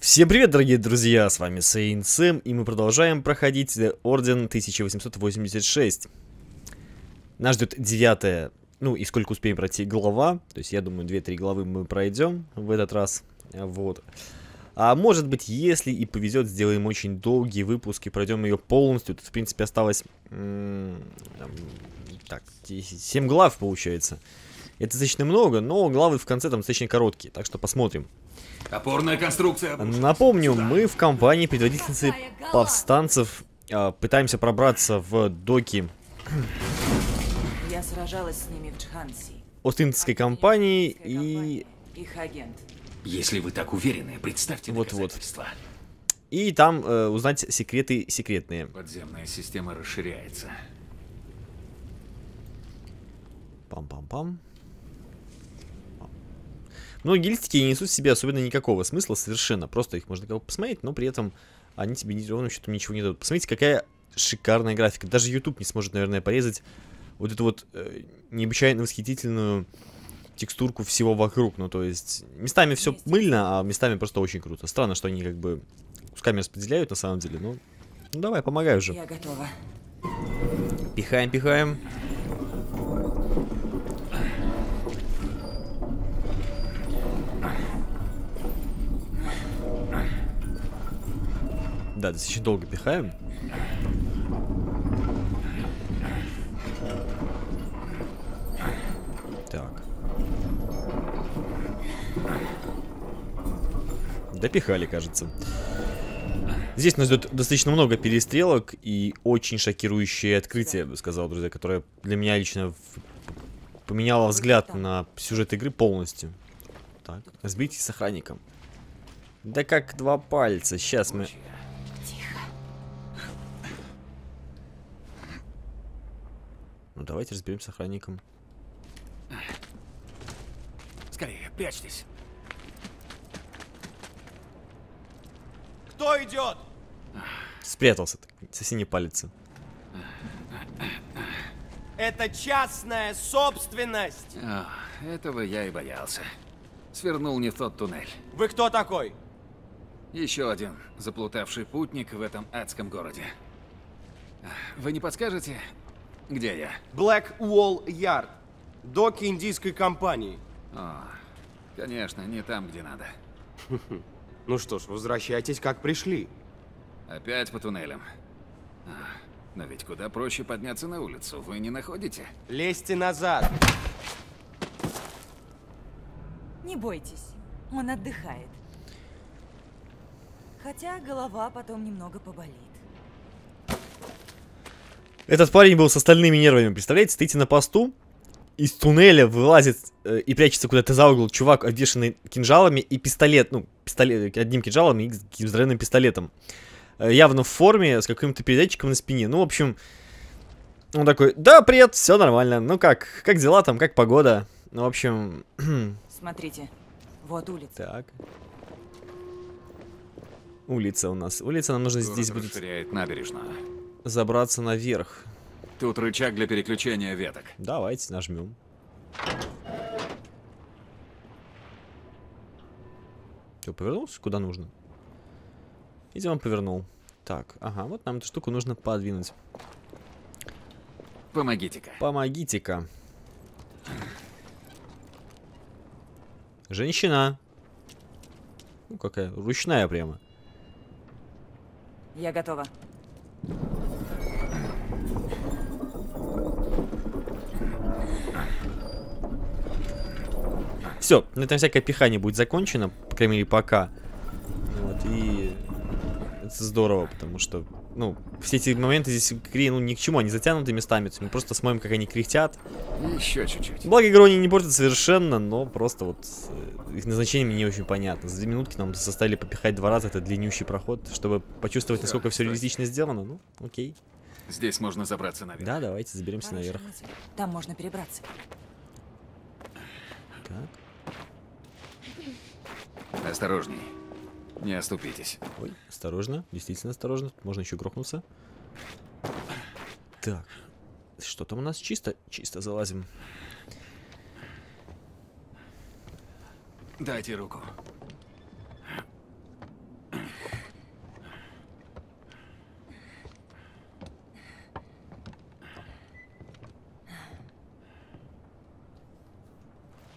Всем привет, дорогие друзья, с вами Сейн Сэм, и мы продолжаем проходить Орден 1886. Нас ждет 9-я, ну и сколько успеем пройти, глава. То есть я думаю, 2-3 главы мы пройдем в этот раз. Вот. А может быть, если и повезет, сделаем очень долгий выпуск и пройдем ее полностью. Тут, в принципе, осталось так, 7 глав, получается. Это достаточно много, но главы в конце там достаточно короткие, так что посмотрим. Опорная конструкция. Напомню, мы в компании предводительницы повстанцев пытаемся пробраться в доки Я сражалась с ними в Джханси. Остинской компании и... Их агент. Если вы так уверены, представьте доказательства. И там узнать секреты секретные. Подземная система расширяется. Пам-пам-пам. Многие листики не несут в себе особенно никакого смысла совершенно. Просто их можно посмотреть, но при этом они тебе ровным счетом ничего не дадут. Посмотрите, какая шикарная графика. Даже YouTube не сможет, наверное, порезать вот эту вот необычайно восхитительную текстурку всего вокруг. Ну, то есть, местами все мыльно, а местами просто очень круто. Странно, что они как бы кусками распределяют на самом деле. Ну давай, помогай уже. Я готова. Пихаем, пихаем. Да, достаточно долго пихаем. Так. Допихали, кажется. Здесь нас ждет достаточно много перестрелок и очень шокирующее открытие, я бы сказал, друзья, которое для меня лично поменяло взгляд на сюжет игры полностью. Так, сбитесь с охранником. Да как два пальца. Сейчас мы... Ну давайте разберемся с охранником. Скорее, прячьтесь. Кто идет? Спрятался, совсем не палится. Это частная собственность. Этого я и боялся. Свернул не в тот туннель. Вы кто такой? Еще один заплутавший путник в этом адском городе. Вы не подскажете, где я? Black Wall Yard. Доки индийской компании. Конечно, не там, где надо. Ну что ж, возвращайтесь, как пришли. Опять по туннелям. Но ведь куда проще подняться на улицу, вы не находите? Лезьте назад. Не бойтесь, он отдыхает. Хотя голова потом немного поболит. Этот парень был с остальными нервами, представляете? Стоите на посту, из туннеля вылазит и прячется куда-то за угол чувак, обвешанный кинжалами и пистолет, ну, пистолет, одним кинжалом и здоровенным пистолетом. Явно в форме, с каким-то передатчиком на спине. Ну, в общем, он такой: да, привет, все нормально. Ну как дела там, как погода? Ну, в общем... Смотрите, вот улица. Так. Улица у нас. Улица, нам нужно здесь будет расширяет набережную. забраться наверх. Тут рычаг для переключения веток. Давайте нажмем. Что, повернулся? Куда нужно? Видимо, он повернул. Так, ага, вот нам эту штуку нужно подвинуть. Помогите-ка. Помогите-ка. Женщина. Ну, какая ручная прямо. Я готова. Все, на этом всякое пихание будет закончено, по крайней мере, пока. Вот, и это здорово, потому что, ну, все эти моменты здесь в игре, ну, ни к чему, они затянуты местами, то есть мы просто смотрим, как они кряхтят. Еще чуть-чуть. Благо, игру они не портят совершенно, но просто вот их назначение мне не очень понятно. За 2 минутки нам заставили попихать 2 раза, это длиннющий проход, чтобы почувствовать, насколько все реалистично сделано. Ну, окей. Здесь можно забраться наверх. Да, давайте заберемся Хорошая наверх. мысль. Там можно перебраться. Так. Осторожней. Не оступитесь. Ой, осторожно, действительно осторожно. Можно еще грохнуться. Так. Что там у нас? Чисто? Чисто залазим. Дайте руку.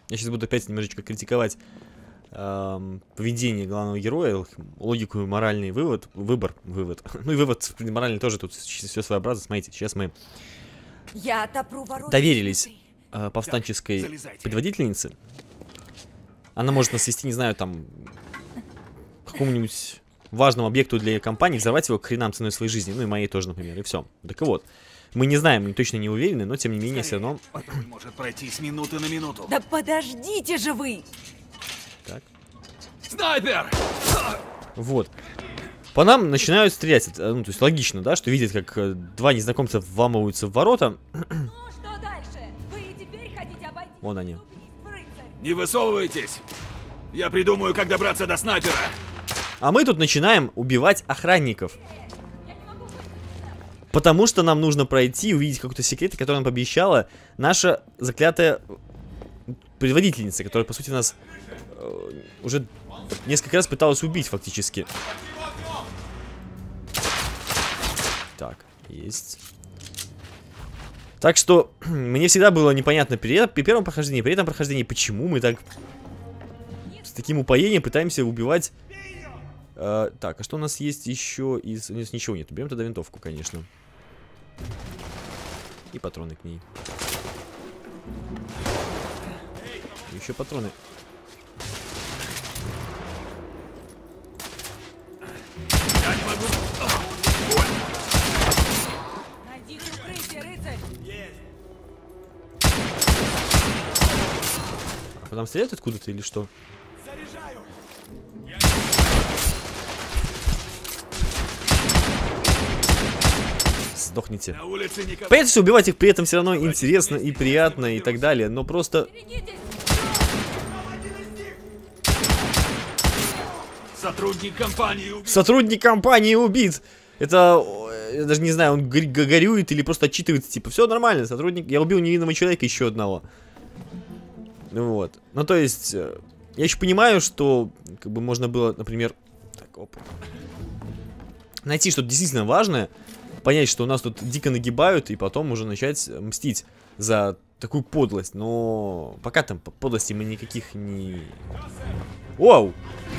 Я сейчас буду опять немножечко критиковать поведение главного героя, логику и моральный вывод. Ну и вывод моральный тоже тут все своеобразно. Смотрите, сейчас мы Я отопру ворота. доверились повстанческой залезайте. предводительнице. Она может нас вести, не знаю, там, к какому-нибудь важному объекту для компании, взорвать его к хренам ценой своей жизни. Ну и моей тоже, например, и все. Так и вот. Мы не знаем, мы точно не уверены, но тем не менее все равно... Может пройти с минуты на минуту. Да подождите же вы! Так. Снайпер! Вот. По нам начинают стрелять. Ну, то есть логично, да, что видят, как два незнакомца вламываются в ворота. Ну что дальше? Вы и теперь хотите обойти? Вон они. Не высовывайтесь! Я придумаю, как добраться до снайпера. А мы тут начинаем убивать охранников. Потому что нам нужно пройти и увидеть какой-то секрет, который нам пообещала наша заклятая предводительница, которая, по сути, нас уже несколько раз пыталась убить, фактически. Так, есть. Так что мне всегда было непонятно при первом прохождении, при этом прохождении, почему мы так с таким упоением пытаемся убивать. Так, а что у нас есть еще из... Нет, ничего нет. Берем тогда винтовку, конечно. И патроны к ней. Еще патроны. Я не могу. Найдите укрытие, рыцарь! А там стреляют откуда-то или что? Сдохните. На улице никого. Понятно, что убивать их при этом все равно интересно и приятно и так далее, но просто... Сотрудник компании убит. Сотрудник компании убит! Это... Я даже не знаю, он горюет или просто отчитывается, типа, все нормально, сотрудник... Я убил невинного человека, еще одного. Вот. Ну, то есть... Я еще понимаю, что, как бы, можно было, например... Так, оп. Найти что-то действительно важное, понять, что у нас тут дико нагибают, и потом уже начать мстить за такую подлость. Но пока там подлости мы никаких не... Вау!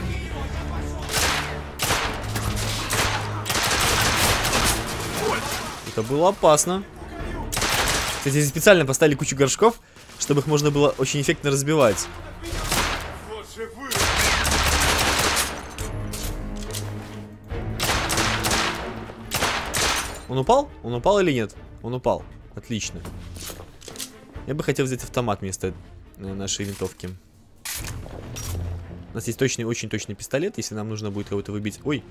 Это было опасно. Кстати, здесь специально поставили кучу горшков, чтобы их можно было очень эффектно разбивать. Он упал? Он упал или нет? Он упал. Отлично. Я бы хотел взять автомат вместо нашей винтовки. У нас есть точный, очень точный пистолет, если нам нужно будет кого-то выбить. Ой!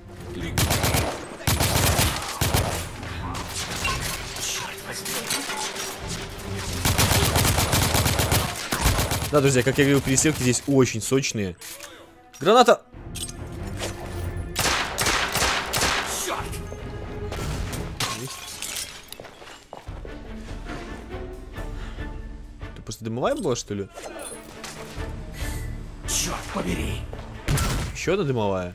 Да, друзья, как я говорил, перестрелки здесь очень сочные. Граната! Это просто дымовая была, что ли? Черт побери. Еще одна дымовая.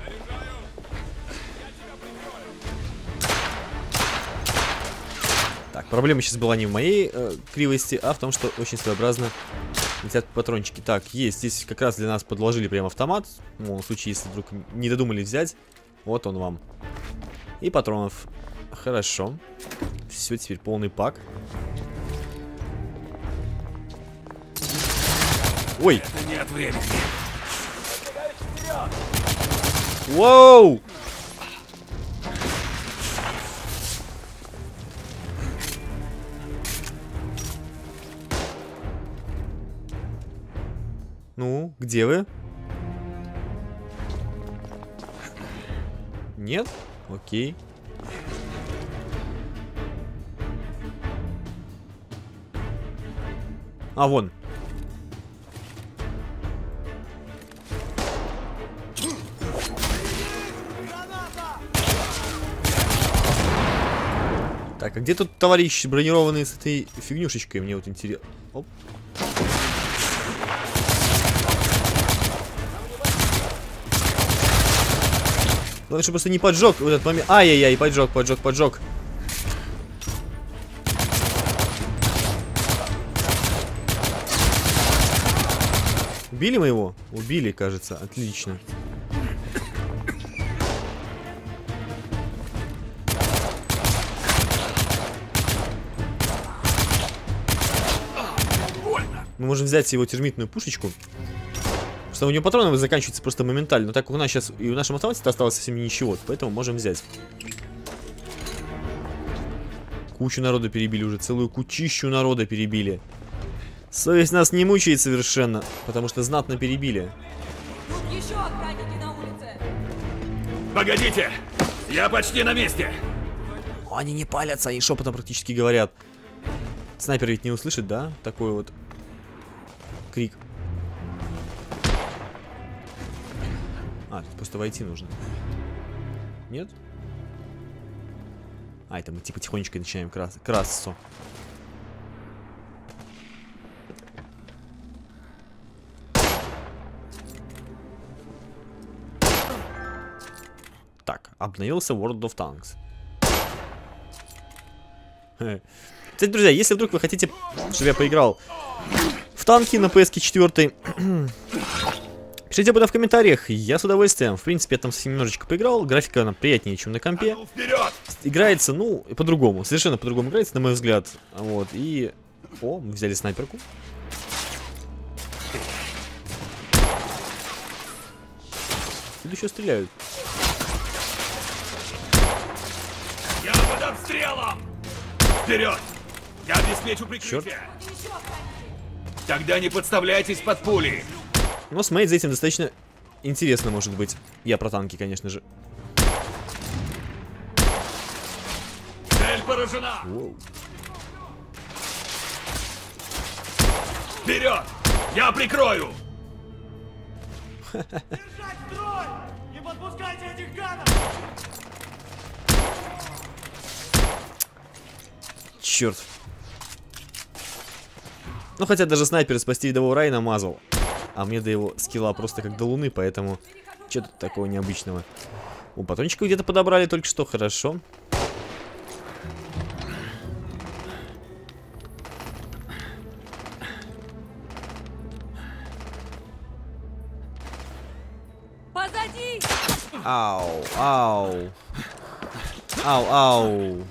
Так, проблема сейчас была не в моей кривости, а в том, что очень своеобразно летят патрончики. Так, есть. Здесь как раз для нас подложили прям автомат. Ну, в случае, если вдруг не додумали взять. Вот он вам. И патронов. Хорошо. Все, теперь полный пак. Ой! Это нет времени. Воу! Ну, где вы? Нет? Окей. А, вон. Так, а где тут товарищ бронированный с этой фигнюшечкой? Мне вот интересно. Оп. Главное, чтобы просто не поджег в этот момент. Ай-яй-яй, поджег. Убили мы его? Убили, кажется. Отлично. Мы можем взять его термитную пушечку. Потому что у него патроны заканчиваются просто моментально. Но так как у нас сейчас и в нашем автомате осталось совсем ничего, поэтому можем взять. Кучу народа перебили уже. Целую кучищу народа перебили. Совесть нас не мучает совершенно. Потому что знатно перебили. Тут еще охранники на улице. Погодите! Я почти на месте! Они не палятся, они шепотом практически говорят. Снайпер ведь не услышит, да? Такой вот крик. А, тут просто войти нужно. Нет? А, это мы типа тихонечко начинаем красться. Так, обновился World of Tanks. Кстати, друзья, если вдруг вы хотите, чтобы я поиграл в танки на PS4, пишите об этом в комментариях, я с удовольствием. В принципе, я там совсем немножечко поиграл, графика она приятнее, чем на компе. Играется, ну, по-другому, совершенно по-другому играется, на мой взгляд. Вот, и... О, мы взяли снайперку. Тут еще стреляют. Я под обстрелом! Вперед! Я обеспечу прикрытие! Черт. Тогда не подставляйтесь под пули! Но смотреть за этим достаточно интересно, может быть. Я про танки, конечно же. Цель поражена! Воу. Вперед! Я прикрою! Не подпускайте этих гадов! Черт. Ну, хотя даже снайпер спасти рядового Райана мазал. А мне до его скилла просто как до луны, поэтому... Что тут такого необычного? О, патрончиков где-то подобрали только что, хорошо. Позади! Ау, ау. Ау, ау.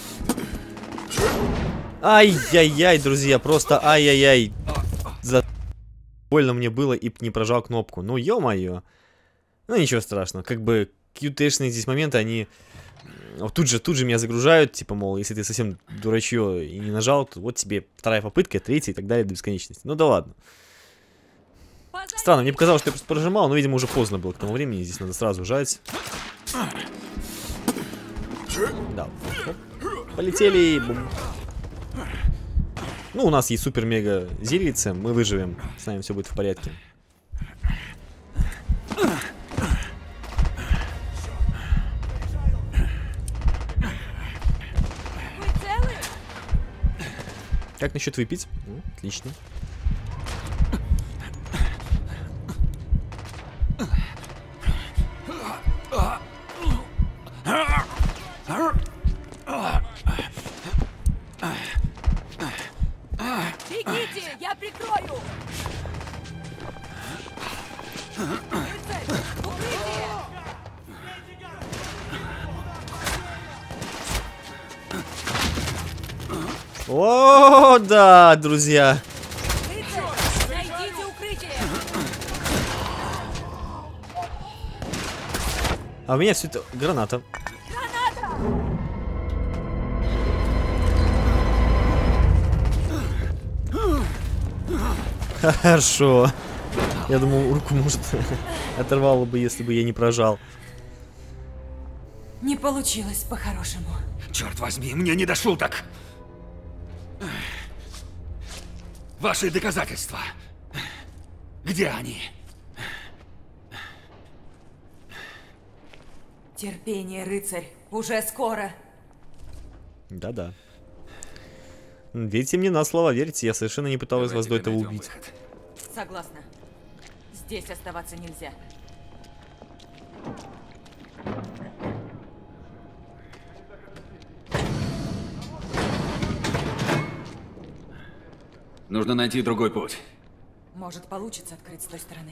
Ай-яй-яй, друзья, просто ай-яй-яй. Больно мне было и не прожал кнопку. Ну, ё-моё. Ну, ничего страшного. Как бы QTшные здесь моменты, они... Тут же меня загружают. Типа, мол, если ты совсем дурачье и не нажал, то вот тебе вторая попытка, третья и так далее до бесконечности. Ну да ладно. Странно, мне показалось, что я просто прожимал, но, видимо, уже поздно было к тому времени. Здесь надо сразу жать. Да. Оп. Полетели. Бум. Ну, у нас есть супер-мега зельица, мы выживем. С нами все будет в порядке. Вы целы? Как насчет выпить? Отлично. Бегите, я прикрою! Рыцарь, укрытие! О, да, друзья. Рыцарь, найдите укрытие! А у меня все это граната. Хорошо. Я думал, руку, может, оторвало бы, если бы я не прожал. Не получилось по-хорошему. Черт возьми, мне не до шуток! Ваши доказательства. Где они? Терпение, рыцарь, уже скоро. Да-да. Верьте мне на слово, верьте, я совершенно не пыталась вас до этого убить. Согласна. Здесь оставаться нельзя. Нужно найти другой путь. Может, получится открыть с той стороны.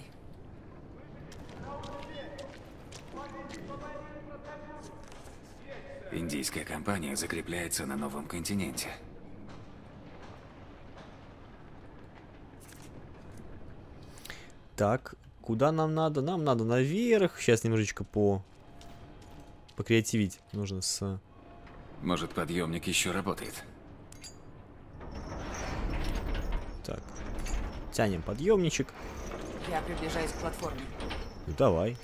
Индийская компания закрепляется на новом континенте. Так, куда нам надо? Нам надо наверх. Сейчас немножечко покреативить. Нужно с... Может, подъемник еще работает? Так. Тянем подъемничек. Я приближаюсь к платформе. Ну, давай.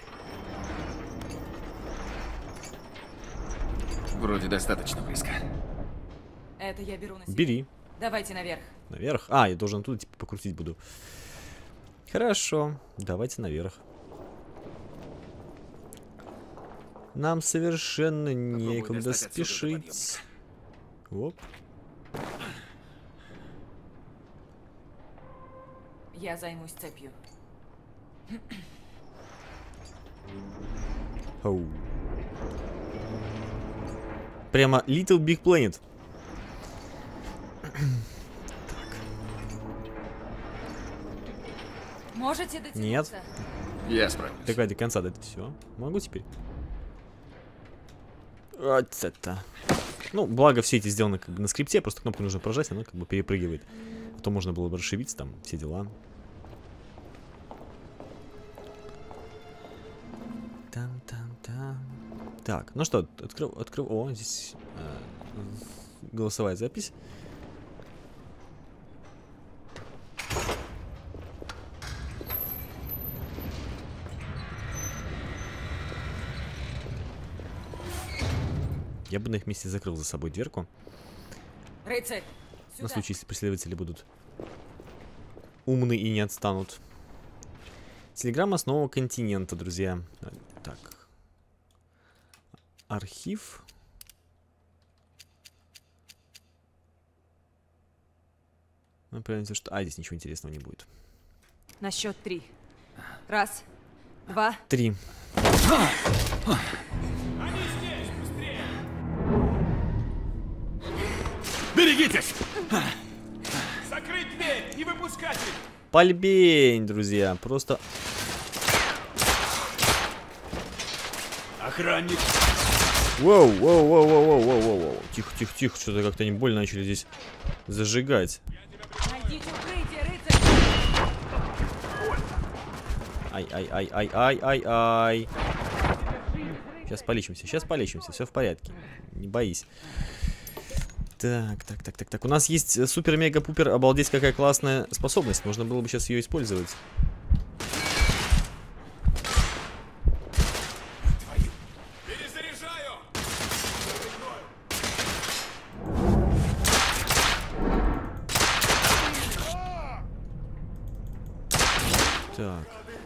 Вроде достаточно близко. Это я беру на себя. Бери. Давайте наверх. Наверх. А, я должен оттуда типа покрутить буду. Хорошо. Давайте наверх. Нам совершенно некуда достать отсюда спешить. Оп. Я займусь цепью. Оу. Прямо Little Big Planet. Можете дотянуться? Нет. Я справлюсь. Давай до конца дать все. Могу теперь? Вот это. Ну, благо все эти сделаны как бы на скрипте, просто кнопку нужно прожать, она как бы перепрыгивает. А то можно было бы расшибиться, там, все дела. Там. Так, ну что, открыл. О, здесь голосовая запись. Я бы на их месте закрыл за собой дверку. Рыцарь, сюда. На случай, если преследователи будут умны и не отстанут. Телеграмма с нового континента, друзья. Так. Архив. Ну, прям что... А, здесь ничего интересного не будет. На счет 3. 1, 2. 3. Они здесь! Быстрее! Берегитесь! Закрыть дверь! Не выпускать их! Пальбень, друзья. Просто... Охранник! Воу. Тихо. Что-то как-то они больно начали здесь зажигать. Найдите укрытие, рыцарь! Ай. Сейчас полечимся, все в порядке. Не боись. Так. У нас есть супер-мега-пупер, обалдеть, какая классная способность. Можно было бы сейчас ее использовать. Перезаряжаю! Так.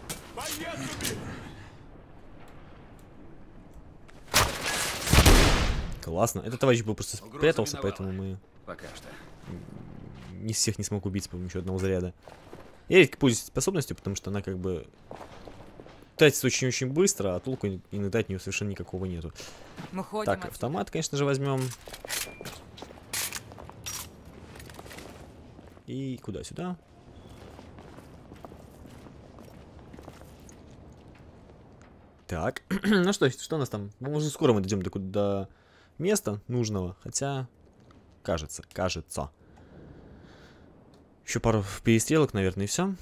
Классно. Этот товарищ был просто спрятался, поэтому мы Пока что. не всех не смог убить с помощью одного заряда. Я редко пользуюсь способностью, потому что она как бы тратится очень-очень быстро, а толку иногда от нее совершенно никакого нету. Мы ходим Так, отсюда. автомат, конечно же, возьмем. И куда? Сюда? Так, ну что у нас там? Ну, уже скоро мы дойдем до места нужного, хотя кажется. Еще пару перестрелок, наверное, и все.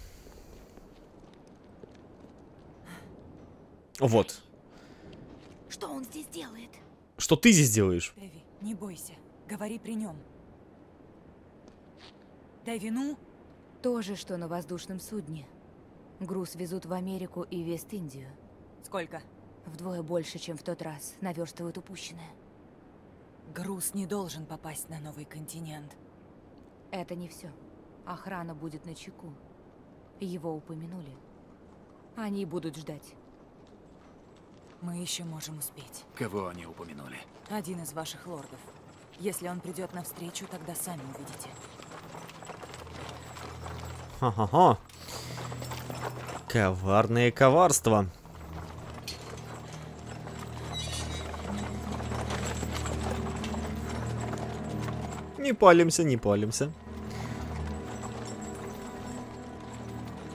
Вот. Что он здесь делает? Что ты здесь делаешь? Дэви, не бойся. Говори при нем. Дэви, ну? То же, что на воздушном судне. Груз везут в Америку и Вест-Индию. Сколько? Вдвое больше, чем в тот раз. Наверстывают упущенное. Груз не должен попасть на новый континент. Это не все. Охрана будет на чеку. Его упомянули. Они будут ждать. Мы еще можем успеть. Кого они упомянули? Один из ваших лордов. Если он придет навстречу, тогда сами увидите. Ха-ха-ха. Коварное коварство. Не палимся.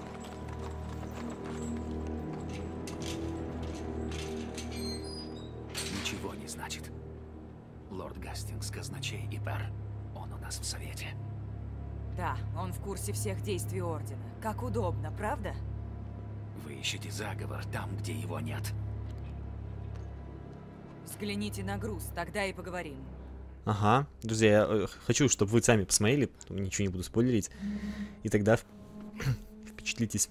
значит? Лорд Гастингс, казначей и пэр. Он у нас в совете. Да, он в курсе всех действий Ордена. Как удобно, правда? Вы ищете заговор там, где его нет. Взгляните на груз, тогда и поговорим. Ага. Друзья, я хочу, чтобы вы сами посмотрели. Ничего не буду спойлерить. И тогда впечатлитесь.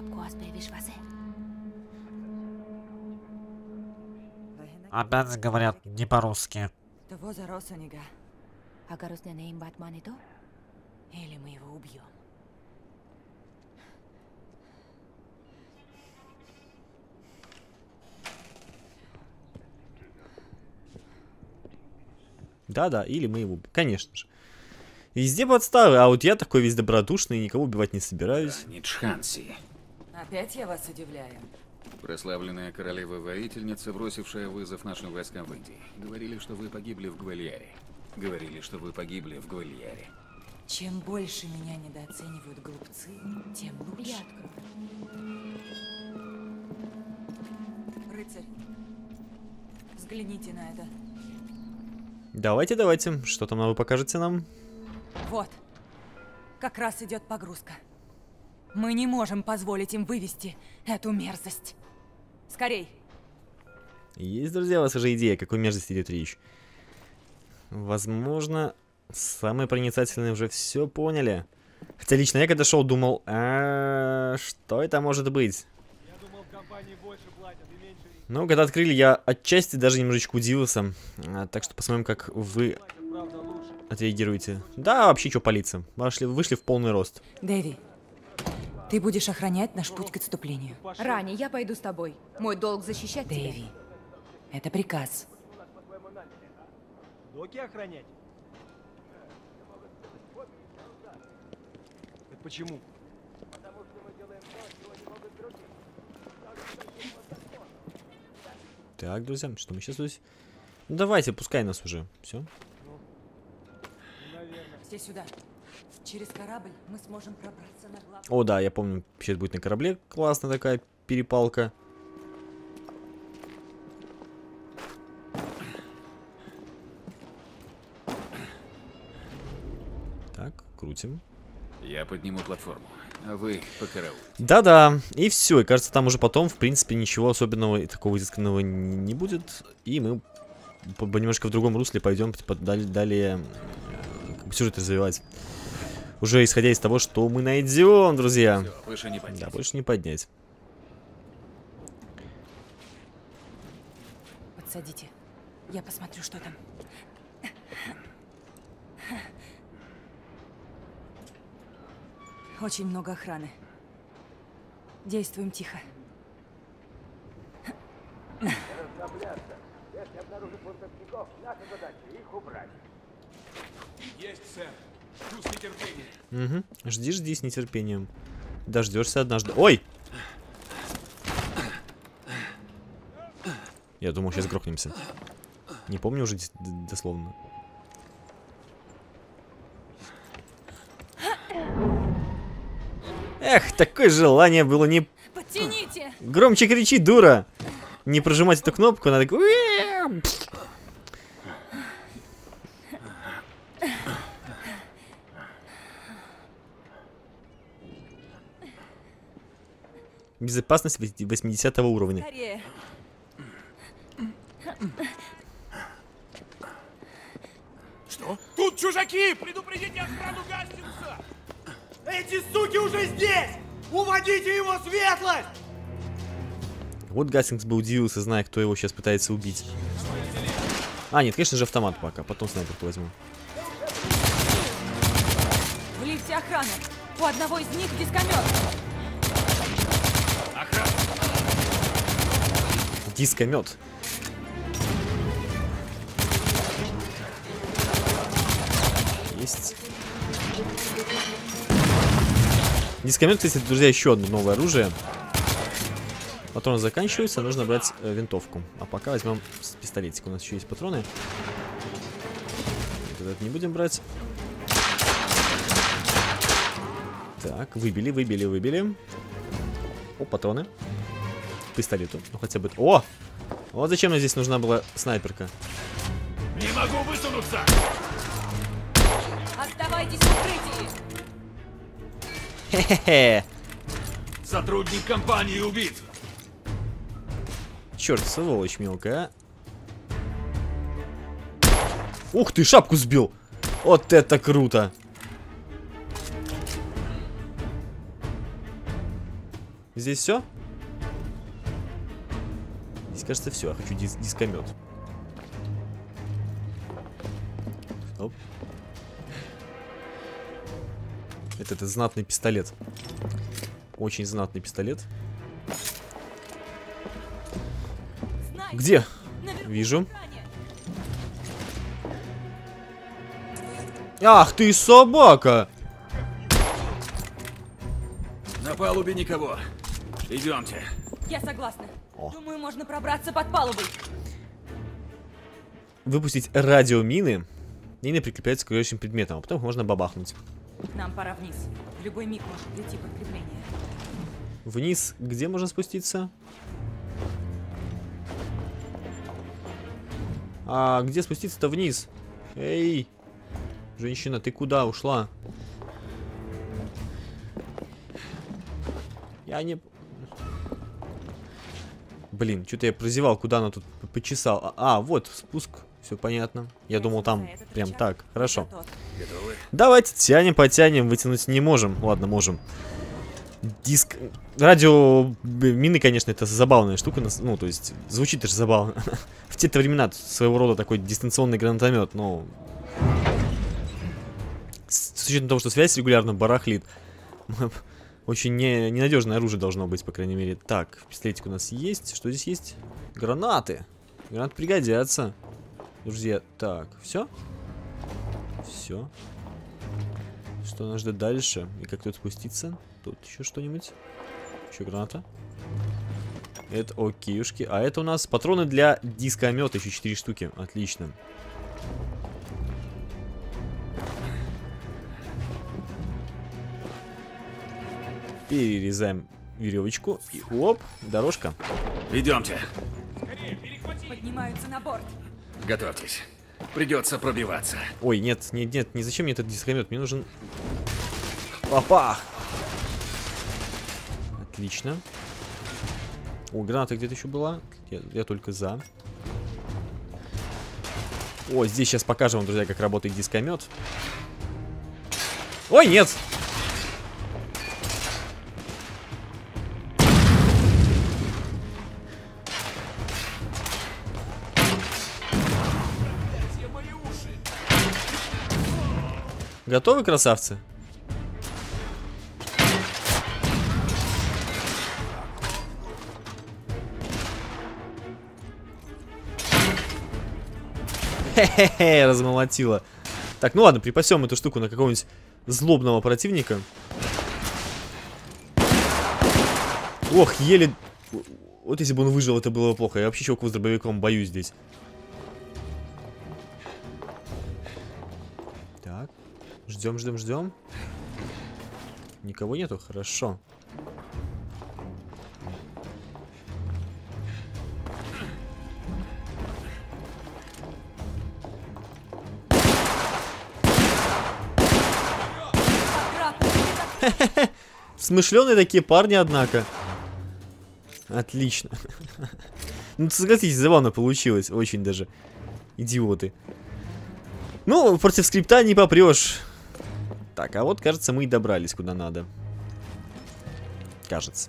Опять говорят не по-русски. Того за Росонига. Или Или мы его убьем. Да-да, или мы его... Конечно же. Везде подставы, а вот я такой весь добродушный, никого убивать не собираюсь. Ничханси. Опять я вас удивляю. Прославленная королева-воительница, бросившая вызов нашим войскам в Индии. Говорили, что вы погибли в Гвальяре. Говорили, что вы погибли в Гвальяре. Чем больше меня недооценивают глупцы, тем лучше. Я открою. Рыцарь, взгляните на это. Давайте, давайте. Что там вы покажете нам? Вот. Как раз идет погрузка. Мы не можем позволить им вывести эту мерзость. Скорей. Есть, друзья, у вас уже идея, о какой мерзости идет речь. Возможно, самые проницательные уже все поняли. Хотя лично я когда шел, думал, что это может быть? Но когда открыли, я отчасти даже немножечко удивился. Так что посмотрим, как вы отреагируете. Да, вообще, что палиться. Вышли в полный рост. Дэви, ты будешь охранять наш путь к отступлению. Рани, я пойду с тобой. Мой долг защищать тебя. Дэви, это приказ. Доки охранять? Так почему? Так, друзья, что мы сейчас здесь? Ну давайте, пускай нас уже. Все. Все сюда. Через корабль мы сможем пробраться на главный. О, да, я помню, сейчас будет на корабле классная такая перепалка. Так, крутим. Я подниму платформу, а вы по караулу. Да-да, и все. И кажется, там уже потом, в принципе, ничего особенного и такого изысканного не будет. И мы немножко в другом русле пойдем далее сюжет развивать. Уже исходя из того, что мы найдем, друзья. Всё, выше не поднять. Да, больше не поднять. Подсадите. Я посмотрю, что там. Очень много охраны. Действуем тихо. Есть, сэр. Жду с нетерпением. Угу. Жди с нетерпением. Дождешься однажды. Ой! Я думал, сейчас грохнемся. Не помню уже дословно. Эх, такое желание было не... Подтяните! Громче кричи, дура! Не прожимать эту кнопку, надо... Безопасность 80 уровня. Скорее! Что? Тут чужаки! Предупредите охрану Гастингса! Эти суки уже здесь! Уводите его, светлость! Вот Гастингс бы удивился, зная, кто его сейчас пытается убить. А, нет, конечно же автомат пока, потом снайперку возьму. В лифте охрана! У одного из них дискомет! Дискомет. Есть. Дискомет, кстати, друзья, еще одно новое оружие. Патроны заканчиваются, нужно брать винтовку. А пока возьмем пистолетик. У нас еще есть патроны. Вот этот не будем брать. Так, выбили. О, патроны. К пистолету. Ну хотя бы... О! Вот зачем мне здесь нужна была снайперка. Не могу высунуться! Оставайтесь в укрытии! Хе-хе-хе. Сотрудник компании убит! Черт, сволочь мелкая, а. Ух ты, шапку сбил! Вот это круто! Здесь все? Здесь, кажется, все. Я хочу дискомет. Оп. Это знатный пистолет. Очень знатный пистолет. Где? Вижу. Ах ты собака! На палубе никого. Идемте. Я согласна. О. Думаю, можно пробраться под палубой. Выпустить радиомины. Мины прикрепляются к окружающим предметам, а потом их можно бабахнуть. Нам пора вниз. В любой миг может прийти подкрепление. Вниз, где можно спуститься? А где спуститься-то вниз? Эй! Женщина, ты куда ушла? Я не... Блин, что-то я прозевал, куда она тут почесал. Вот, спуск, все понятно. Я думал, там прям так. Хорошо. Готовы? Давайте тянем, потянем, вытянуть не можем. Ладно, можем. Диск... Радио... Мины, конечно, это забавная штука. Ну, то есть, звучит даже забавно. В те времена своего рода такой дистанционный гранатомет, но... С учетом того, что связь регулярно барахлит, очень ненадежное оружие должно быть, по крайней мере. Так, пистолетик у нас есть. Что здесь есть? Гранаты. Гранаты пригодятся. Друзья, так, все? Все. Что нас ждет дальше? И как тут спуститься? Тут еще что-нибудь? Еще граната. Это окейушки. А это у нас патроны для дискомета. Еще 4 штуки. Отлично. Перерезаем веревочку. И оп, дорожка. Идемте. Поднимаются на борт. Готовьтесь. Придется пробиваться. Ой, нет, нет, нет, не зачем мне этот дискомет? Мне нужен... Папа! Отлично. О, граната где-то еще была. Я только за. О, здесь сейчас покажем вам, друзья, как работает дискомет. Ой, нет! Готовы, красавцы? Хе-хе-хе, размолотила. Так, ну ладно, припасем эту штуку на какого-нибудь злобного противника. Ох, еле... Вот если бы он выжил, это было бы плохо. Я вообще чуваков с дробовиком боюсь здесь. Так. Ждем, ждем, ждем. Никого нету? Хорошо. Смышленые такие парни, однако. Отлично. Ну, согласитесь, забавно получилось. Очень даже. Идиоты. Ну, против скрипта не попрешь. Так, а вот, кажется, мы и добрались куда надо. Кажется.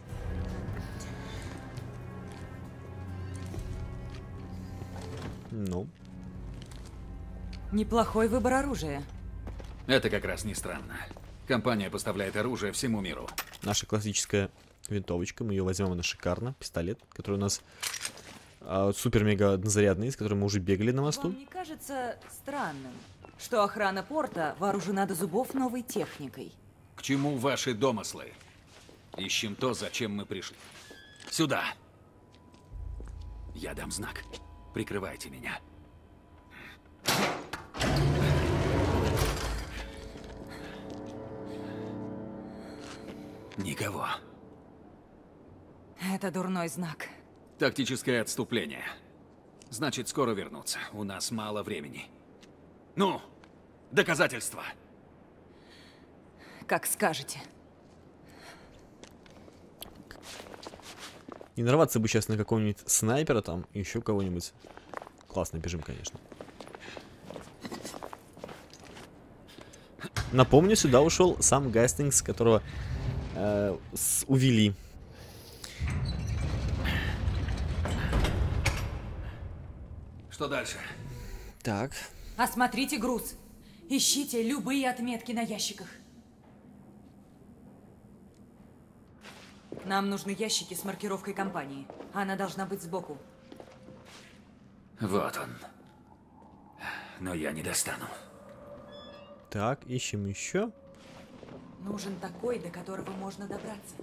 Ну. Неплохой выбор оружия. Это как раз не странно. Компания поставляет оружие всему миру. Наша классическая винтовочка. Мы ее возьмем, она шикарно. Пистолет, который у нас супер-мега однозарядный, с которым мы уже бегали на мосту. Вам не кажется странным, что охрана порта вооружена до зубов новой техникой? К чему ваши домыслы? Ищем то, зачем мы пришли. Сюда. Я дам знак. Прикрывайте меня. Никого. Это дурной знак. Тактическое отступление. Значит, скоро вернутся. У нас мало времени. Ну, доказательства. Как скажете. Не нарваться бы сейчас на какого-нибудь снайпера там, еще кого-нибудь. Классно бежим, конечно. Напомню, сюда ушел сам Гастингс, которого увели. Что дальше? Так. Осмотрите груз. Ищите любые отметки на ящиках. Нам нужны ящики с маркировкой компании. Она должна быть сбоку. Вот он. Но я не достану. Так, ищем еще. Нужен такой, до которого можно добраться.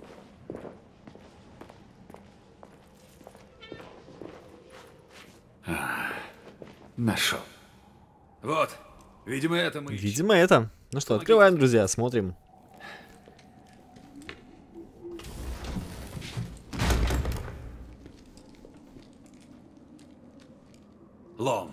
Нашел. Вот. Видимо, это мы ищем. Видимо, это. Ну что, открываем, друзья, смотрим. Лом.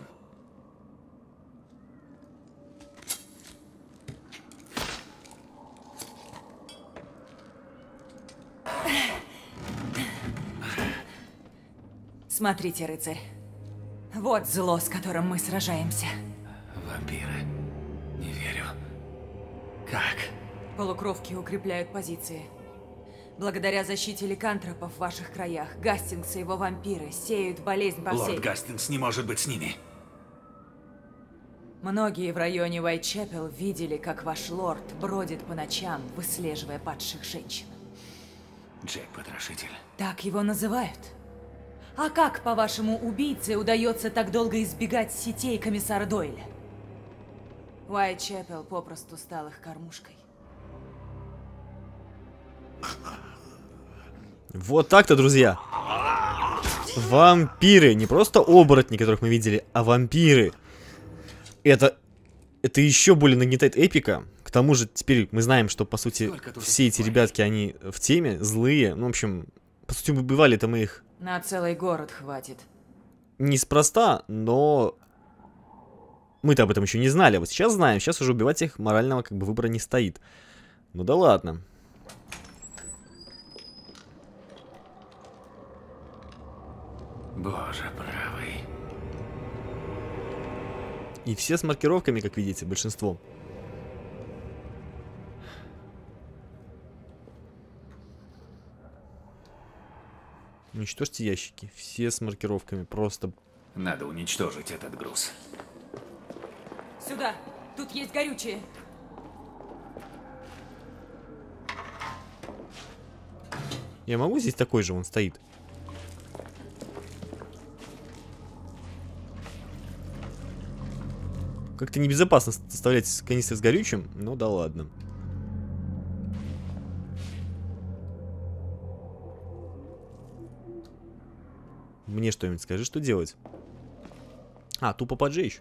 Смотрите, рыцарь. Вот зло, с которым мы сражаемся. Вампиры. Не верю. Как? Полукровки укрепляют позиции. Благодаря защите ликантропов в ваших краях, Гастингс и его вампиры сеют болезнь по всей... Лорд Гастингс не может быть с ними. Многие в районе Уайтчепел видели, как ваш лорд бродит по ночам, выслеживая падших женщин. Джек-потрошитель. Так его называют. А как, по-вашему, убийце удается так долго избегать сетей комиссара Дойля? Уайтчепел попросту стал их кормушкой. Вот так-то, друзья. Вампиры. Не просто оборотни, которых мы видели, а вампиры. Это еще более нагнетает эпика. К тому же, теперь мы знаем, что, по сути, все эти ребятки, они в теме, злые. Ну, в общем, по сути, убивали-то мы их На целый город хватит. неспроста, но мы-то об этом еще не знали. А вот сейчас знаем. Сейчас уже убивать их морального как бы выбора не стоит. Ну да ладно. Боже правый. И все с маркировками, как видите, большинство. Уничтожьте ящики. Все с маркировками. Просто... Надо уничтожить этот груз. Сюда! Тут есть горючее. Я могу здесь такой же, он стоит. Как-то небезопасно оставлять канистры с горючим, ну да ладно. Мне что-нибудь скажи, что делать? А, тупо поджечь.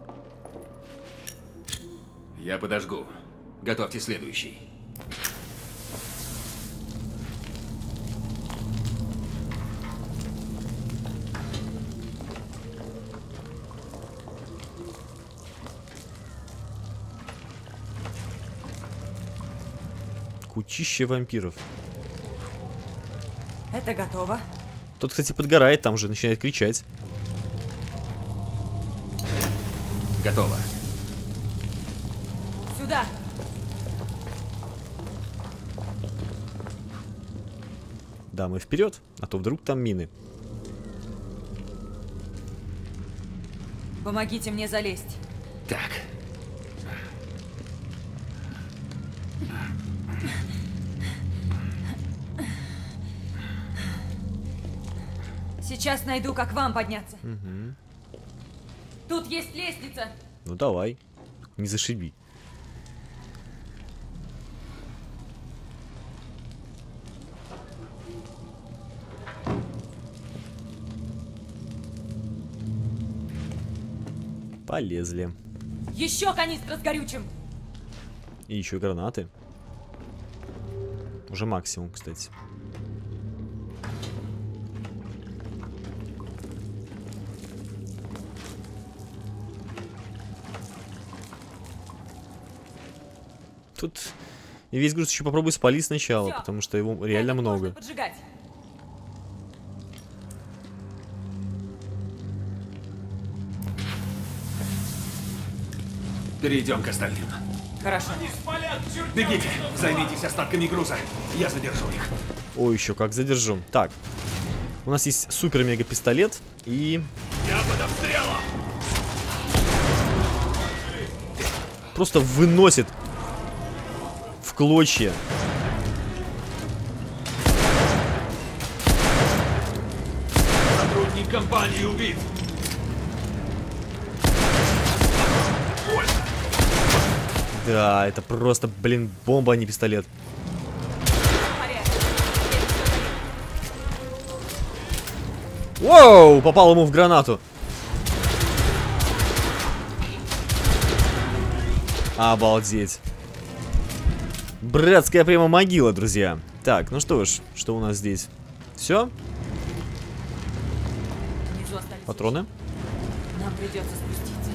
Я подожгу. Готовьте следующий. Кучище вампиров. Это готово. Тот, кстати, подгорает, там уже начинает кричать. Готово. Сюда! Да, мы вперед, а то вдруг там мины. Помогите мне залезть. Так. Сейчас найду, как вам подняться. Угу. Тут есть лестница. Ну давай, не зашиби. Полезли. Еще канистра с горючим. И еще гранаты. Уже максимум, кстати. Тут и весь груз еще попробуй спалить сначала, Всё. потому что его реально Этот можно много. поджигать. Перейдем к остальным. Хорошо. Бегите, займитесь остатками груза. Я задержу их. Ой, еще как задержу. Так. У нас есть супер-мега-пистолет и... Я под обстрелом! просто выносит в клочья. Сотрудник компании убит. Да, это просто, блин, бомба, а не пистолет. Воу, попал ему в гранату. Обалдеть. Братская прямо могила, друзья. Так, ну что ж, что у нас здесь? Все? Внизу остались Патроны? вещи. Нам придется спуститься.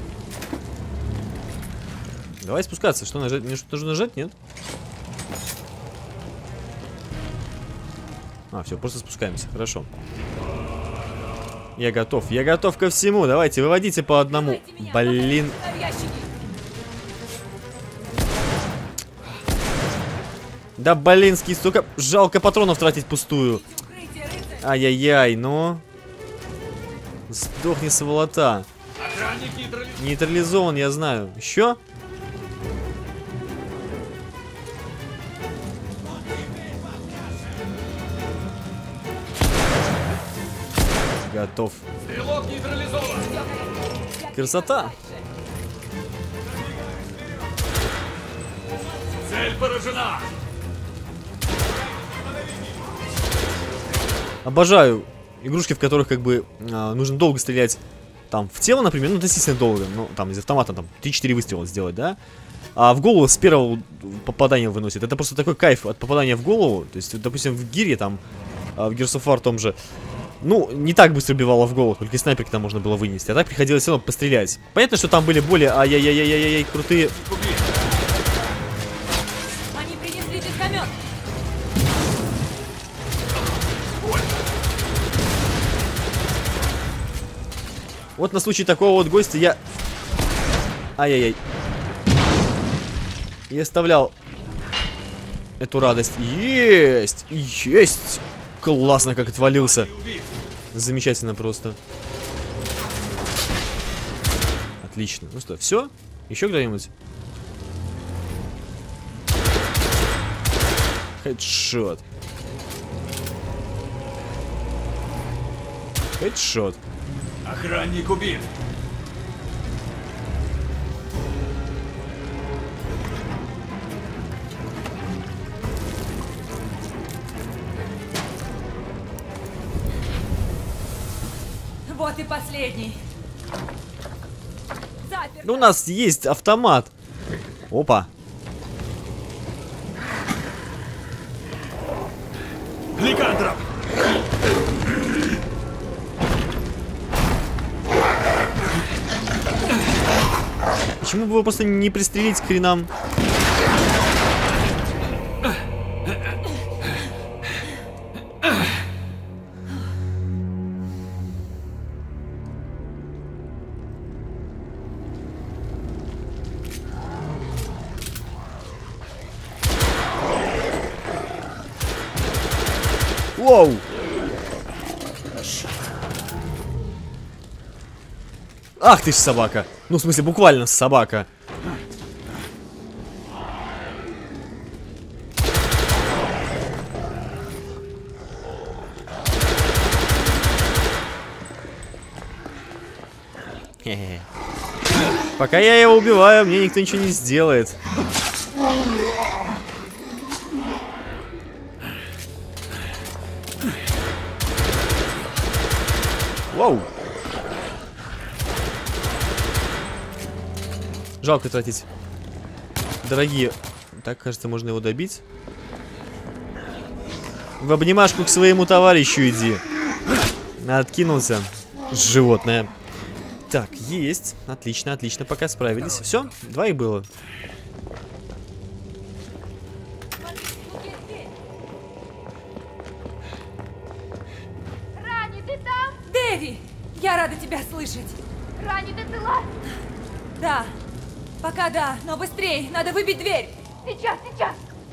Давай спускаться. Что нажать? Мне что-то нужно нажать, нет? А, все, просто спускаемся. Хорошо. Я готов ко всему. Давайте, выводите по одному. Давайте меня, Блин. пока я в ящики. Да, блинский, столько жалко патронов тратить пустую. Укрытие, рыцарь. Ай-яй-яй, ну. Сдохни, сволота. Охранник нейтрализован. Нейтрализован, я знаю. Еще? Готов. Стрелок нейтрализован. Красота. Цель поражена. Обожаю игрушки, в которых как бы нужно долго стрелять. Там в тело, например, ну относительно долго. Ну, там из автомата там 3-4 выстрела сделать, да? А в голову с первого попадания выносит. Это просто такой кайф от попадания в голову. То есть, допустим, в Гире там, в Gears of War том же, ну, не так быстро убивало в голову, только и снайперки там можно было вынести. А так приходилось все равно пострелять. Понятно, что там были более ай-яй-яй-яй-яй крутые. Они принесли дискомет. Вот на случай такого вот гостя я... Ай-яй-яй. Я оставлял эту радость. Есть! Есть! Классно, как отвалился. Замечательно просто. Отлично. Ну что, все? Еще кто-нибудь? Хедшот. Хедшот. Охранник убит. Вот и последний. Запер. Ну, у нас есть автомат. Опа. Ликандров. Почему бы его просто не пристрелить к хренам? Воу! Ах ты ж собака! Ну, в смысле, буквально собака. Хе-хе. Пока я его убиваю, мне никто ничего не сделает. Вау! Жалко тратить. Дорогие. Так, кажется, можно его добить. В обнимашку к своему товарищу иди. Откинулся. Животное. Так, есть. Отлично, отлично. Пока справились. Все, 2 их было. Эви, я рада тебя слышать. Рани, ты цела? Да, пока да, но быстрее, надо выбить дверь. Сейчас, сейчас.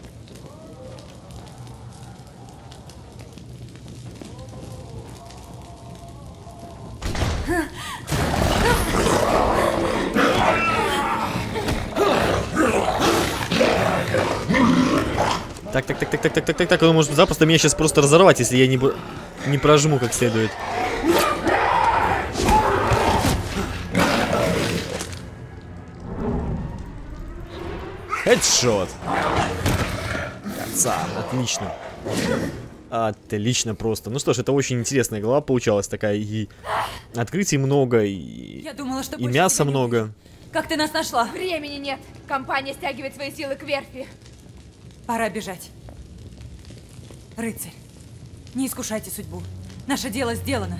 Так, он может запросто меня сейчас просто разорвать, если я не прожму как следует. Хедшот. Конца. Отлично. Отлично просто. Ну что ж, это очень интересная глава получалась такая. И открытий много, и Я думала, что и больше мяса тебя не много. увижу. Как ты нас нашла? Времени нет. Компания стягивает свои силы к верфи. Пора бежать. Рыцарь, не искушайте судьбу. Наше дело сделано.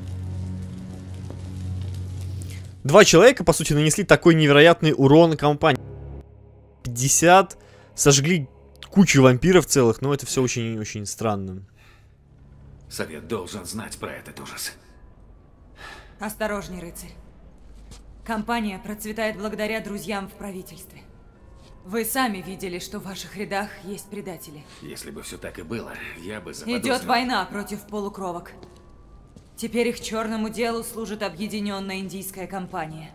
2 человека, по сути, нанесли такой невероятный урон компании. 50 сожгли кучу вампиров целых, но это все очень-очень странно. Совет должен знать про этот ужас. Осторожней, рыцарь. Компания процветает благодаря друзьям в правительстве. Вы сами видели, что в ваших рядах есть предатели. Если бы все так и было, я бы заподозрил... Идет война против полукровок. Теперь их черному делу служит объединенная индийская компания.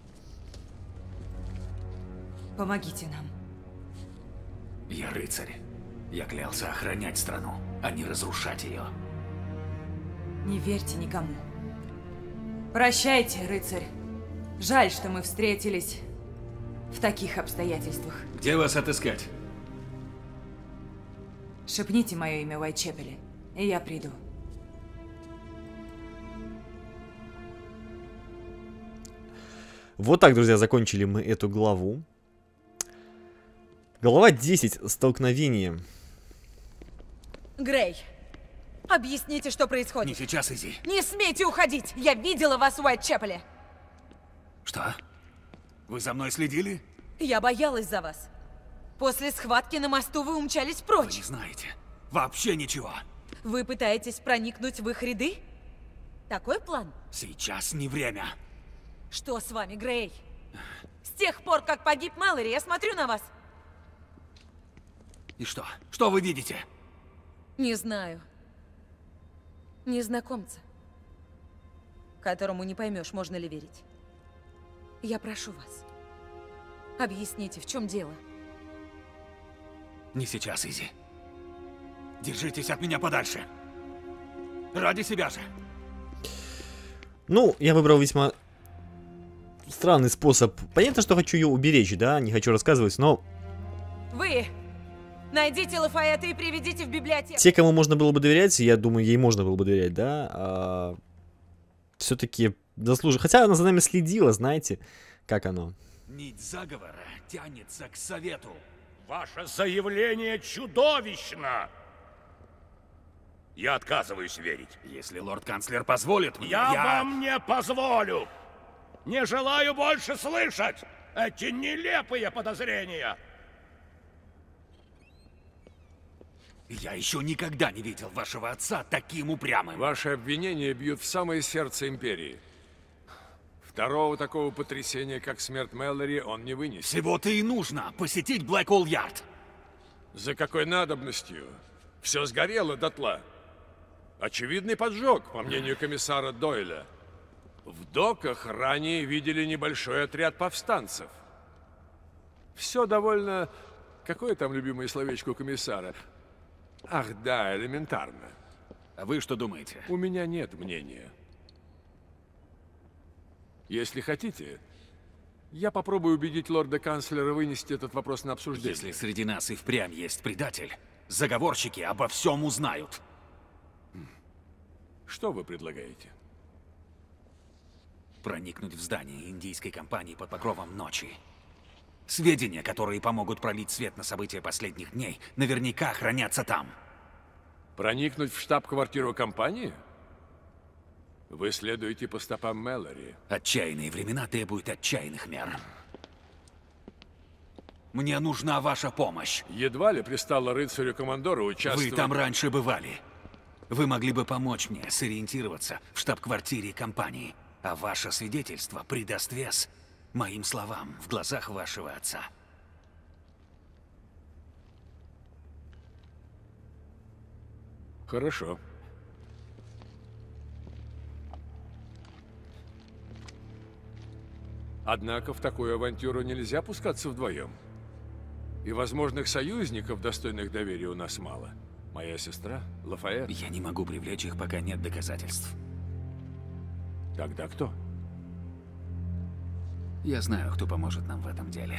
Помогите нам. Я рыцарь. Я клялся охранять страну, а не разрушать ее. Не верьте никому. Прощайте, рыцарь. Жаль, что мы встретились в таких обстоятельствах. Где вас отыскать? Шепните мое имя в Уайтчепеле, и я приду. Вот так, друзья, закончили мы эту главу. Глава 10. Столкновение. Грей, объясните, что Не происходит. сейчас, Изи. Не смейте уходить! Я видела вас в Уайтчепеле. Что? Вы за мной следили? Я боялась за вас. После схватки на мосту вы умчались Вы прочь. не знаете. Вообще ничего. Вы пытаетесь проникнуть в их ряды? Такой план? Сейчас не время. Что с вами, Грей? С тех пор, как погиб Мэлори, я смотрю на вас. И что? Что вы видите? Не знаю. Незнакомца, которому не поймешь, можно ли верить. Я прошу вас, объясните, в чем дело? Не сейчас, Изи. Держитесь от меня подальше. Ради себя же. Ну, я выбрал весьма странный способ. Понятно, что хочу ее уберечь, да? Не хочу рассказывать, но... Вы найдите Лафаэта и приведите в библиотеку. Те, кому можно было бы доверять, я думаю, ей можно было бы доверять, да? Все-таки заслуживает. Хотя она за нами следила, знаете, как оно. Нить заговора тянется к совету. Ваше заявление чудовищно! Я отказываюсь верить. Если лорд-канцлер позволит мне, Я вам не позволю! Не желаю больше слышать эти нелепые подозрения! Я еще никогда не видел вашего отца таким упрямым. Ваши обвинения бьют в самое сердце Империи. Второго такого потрясения, как смерть Мэлори, он не вынесет. Всего-то и нужно посетить Блэк-Холл-Ярд. За какой надобностью? Все сгорело дотла. Очевидный поджог, по мнению комиссара Дойля. В доках ранее видели небольшой отряд повстанцев. Все довольно... Какое там любимое словечко у комиссара? Ах да, элементарно. А вы что думаете? У меня нет мнения. Если хотите, я попробую убедить лорда-канцлера вынести этот вопрос на обсуждение. Если среди нас и впрямь есть предатель, заговорщики обо всем узнают. Что вы предлагаете? Проникнуть в здание индийской компании под покровом ночи. Сведения, которые помогут пролить свет на события последних дней, наверняка хранятся там. Проникнуть в штаб-квартиру компании? Вы следуете по стопам Мэлори. Отчаянные времена требуют отчаянных мер. Мне нужна ваша помощь. Едва ли пристало рыцарю-командору участвовать... Вы там раньше бывали. Вы могли бы помочь мне сориентироваться в штаб-квартире компании, а ваше свидетельство придаст вес моим словам в глазах вашего отца. Хорошо. Однако в такую авантюру нельзя пускаться вдвоем. И возможных союзников, достойных доверия, у нас мало. Моя сестра, Лафайет. Я не могу привлечь их, пока нет доказательств. Тогда кто? Я знаю, кто поможет нам в этом деле.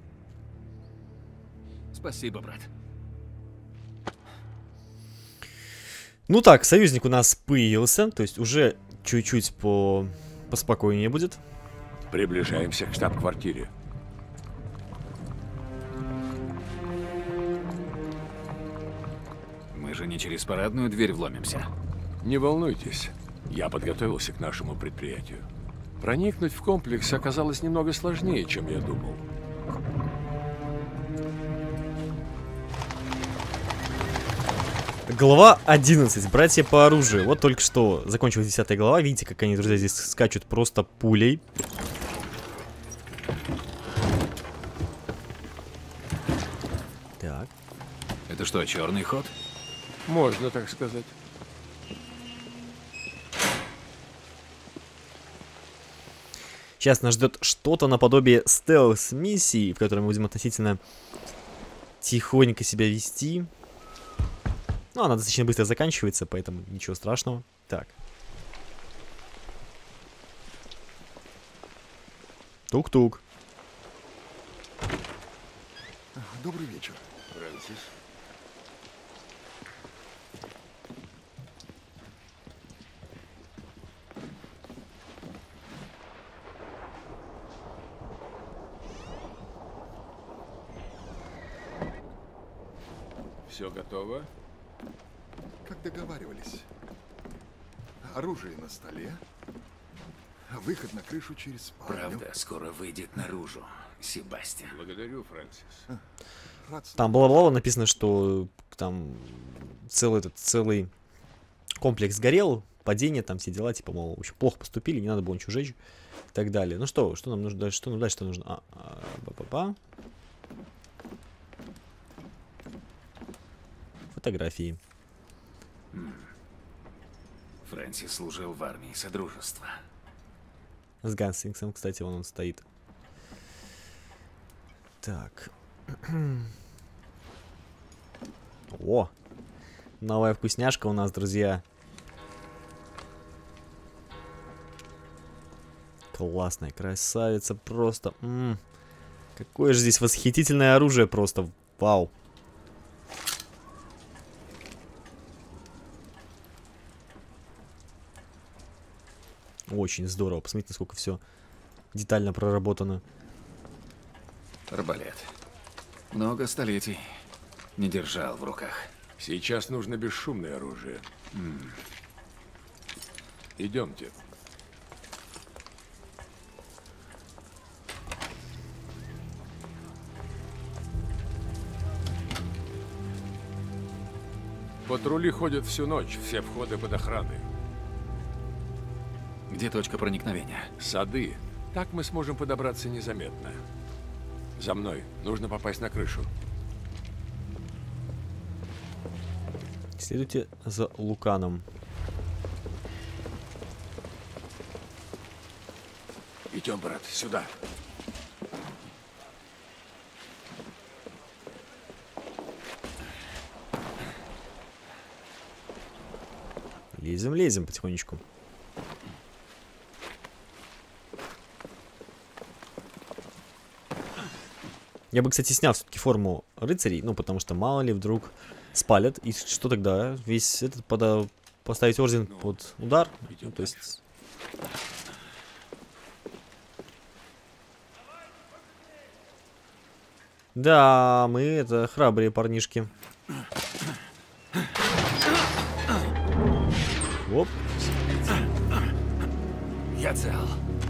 Спасибо, брат. Ну так, союзник у нас появился, то есть уже чуть-чуть поспокойнее будет. Приближаемся к штаб-квартире. Мы же не через парадную дверь вломимся. Не волнуйтесь, я подготовился к нашему предприятию. Проникнуть в комплекс оказалось немного сложнее, чем я думал. Глава 11. Братья по оружию. Вот только что закончилась 10 глава. Видите, как они, друзья, здесь скачут просто пулей. Так. Это что, черный ход? Можно так сказать. Сейчас нас ждет что-то наподобие стелс-миссии, в которой мы будем относительно тихонько себя вести. Ну, она достаточно быстро заканчивается, поэтому ничего страшного. Так. Тук-тук. Добрый вечер. Фрэнсис. Все готово? Как договаривались. Оружие на столе. Выход на крышу через спальню. Правда, скоро выйдет наружу, Себастьян. Благодарю, Фрэнсис. Там было написано, что там целый комплекс сгорел, падение, там все дела, типа, мол, в общем, плохо поступили, не надо было ничего жечь и так далее. Ну что нам нужно дальше? Что нам дальше нужно? Фотографии. Фрэнсис служил в армии Содружества. С Гансингсом, кстати, вон он стоит. Так. О! Новая вкусняшка у нас, друзья. Классная, красавица, просто. Какое же здесь восхитительное оружие, просто. Вау. Очень здорово. Посмотрите, насколько все детально проработано. Арбалет. Много столетий не держал в руках. Сейчас нужно бесшумное оружие. Идемте. Патрули ходят всю ночь, все входы под охраной. Где точка проникновения? Сады. Так мы сможем подобраться незаметно. За мной. Нужно попасть на крышу. Следуйте за Луканом. Идем, брат, сюда. Лезем потихонечку. Я бы, кстати, снял все-таки форму рыцарей, ну, потому что мало ли вдруг спалят, и что тогда? Весь этот поставить орден под удар? Ну, то есть... Да, мы это храбрые парнишки. Оп. Я цел.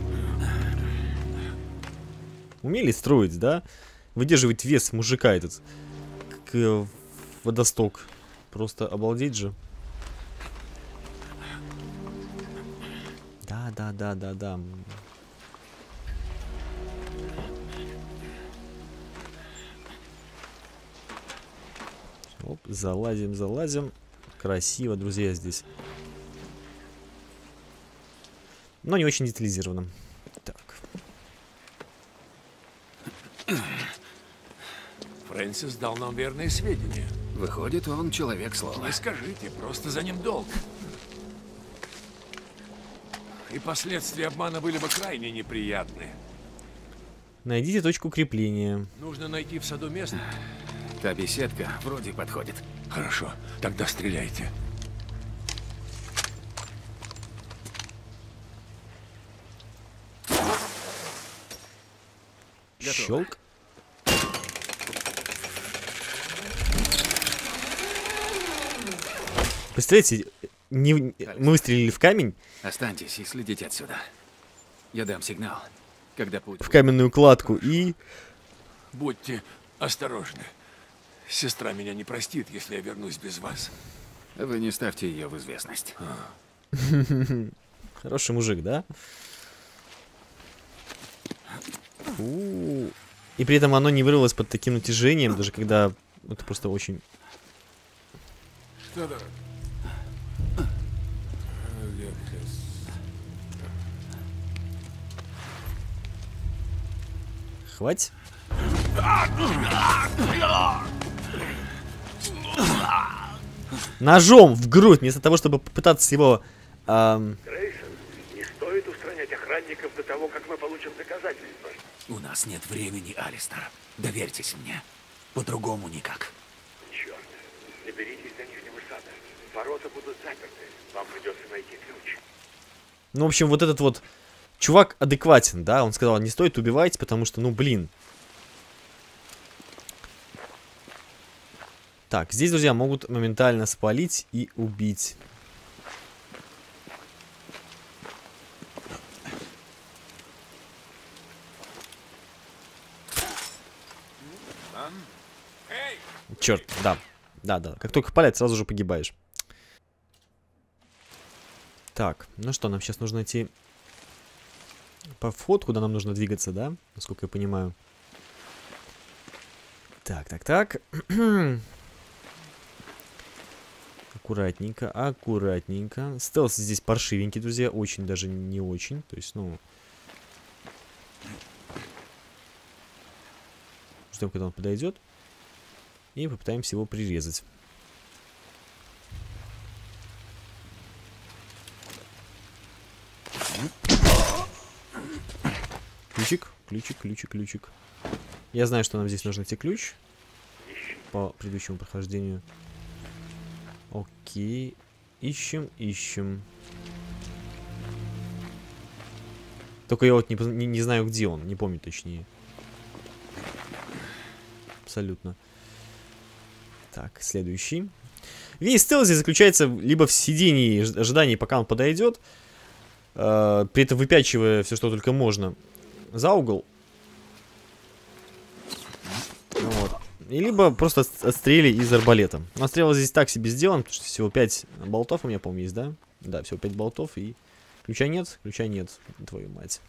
Умели строить, да? Выдерживать вес мужика этот. Как водосток. Просто обалдеть же. Да. Оп, залазим. Красиво, друзья, здесь. Но не очень детализировано. Так. Фрэнсис дал нам верные сведения. Выходит, он человек слова. Не скажите, просто за ним долг. И последствия обмана были бы крайне неприятны. Найдите точку крепления. Нужно найти в саду место. Та беседка вроде подходит. Хорошо, тогда стреляйте. Щелк. Представляете, мы выстрелили в камень. Останьтесь и следите отсюда. Я дам сигнал, когда путь... В каменную кладку и... Будьте осторожны. Сестра меня не простит, если я вернусь без вас. Вы не ставьте ее в известность. Хороший мужик, да? И при этом оно не вырвалось под таким натяжением, даже когда это просто очень... Что-то... Хватит. Ножом в грудь, вместо того, чтобы попытаться его... Грейсон, не стоит устранять охранников до того, как мы получим доказательства. У нас нет времени, Алистер. Доверьтесь мне. По-другому никак. Черт, доберитесь до Нижнего сада. Ворота будут заперты. Вам придется найти ключ. Ну, в общем, вот этот вот чувак адекватен, да? Он сказал, не стоит убивать, потому что, ну, блин. Так, здесь, друзья, могут моментально спалить и убить. Черт, да. Да. Как только палят, сразу же погибаешь. Так, ну что, нам сейчас нужно найти по вход, куда нам нужно двигаться, да? Насколько я понимаю. Так. Аккуратненько. Стелс здесь паршивенький, друзья. Очень даже не очень. То есть, ну... Ждем, когда он подойдет. И попытаемся его прирезать. Ключик. Я знаю, что нам здесь нужно найти ключ. По предыдущему прохождению. Окей. Ищем. Только я вот не знаю, где он. Не помню точнее. Абсолютно. Так, следующий. Весь стелс здесь заключается либо в сидении, ожидании, пока он подойдет. При этом выпячивая все, что только можно за угол. Вот. И либо просто отстрели из арбалета. Но отстрел здесь так себе сделан, потому что всего 5 болтов у меня, по-моему, есть, да? Да, всего 5 болтов и... Ключа нет, твою мать.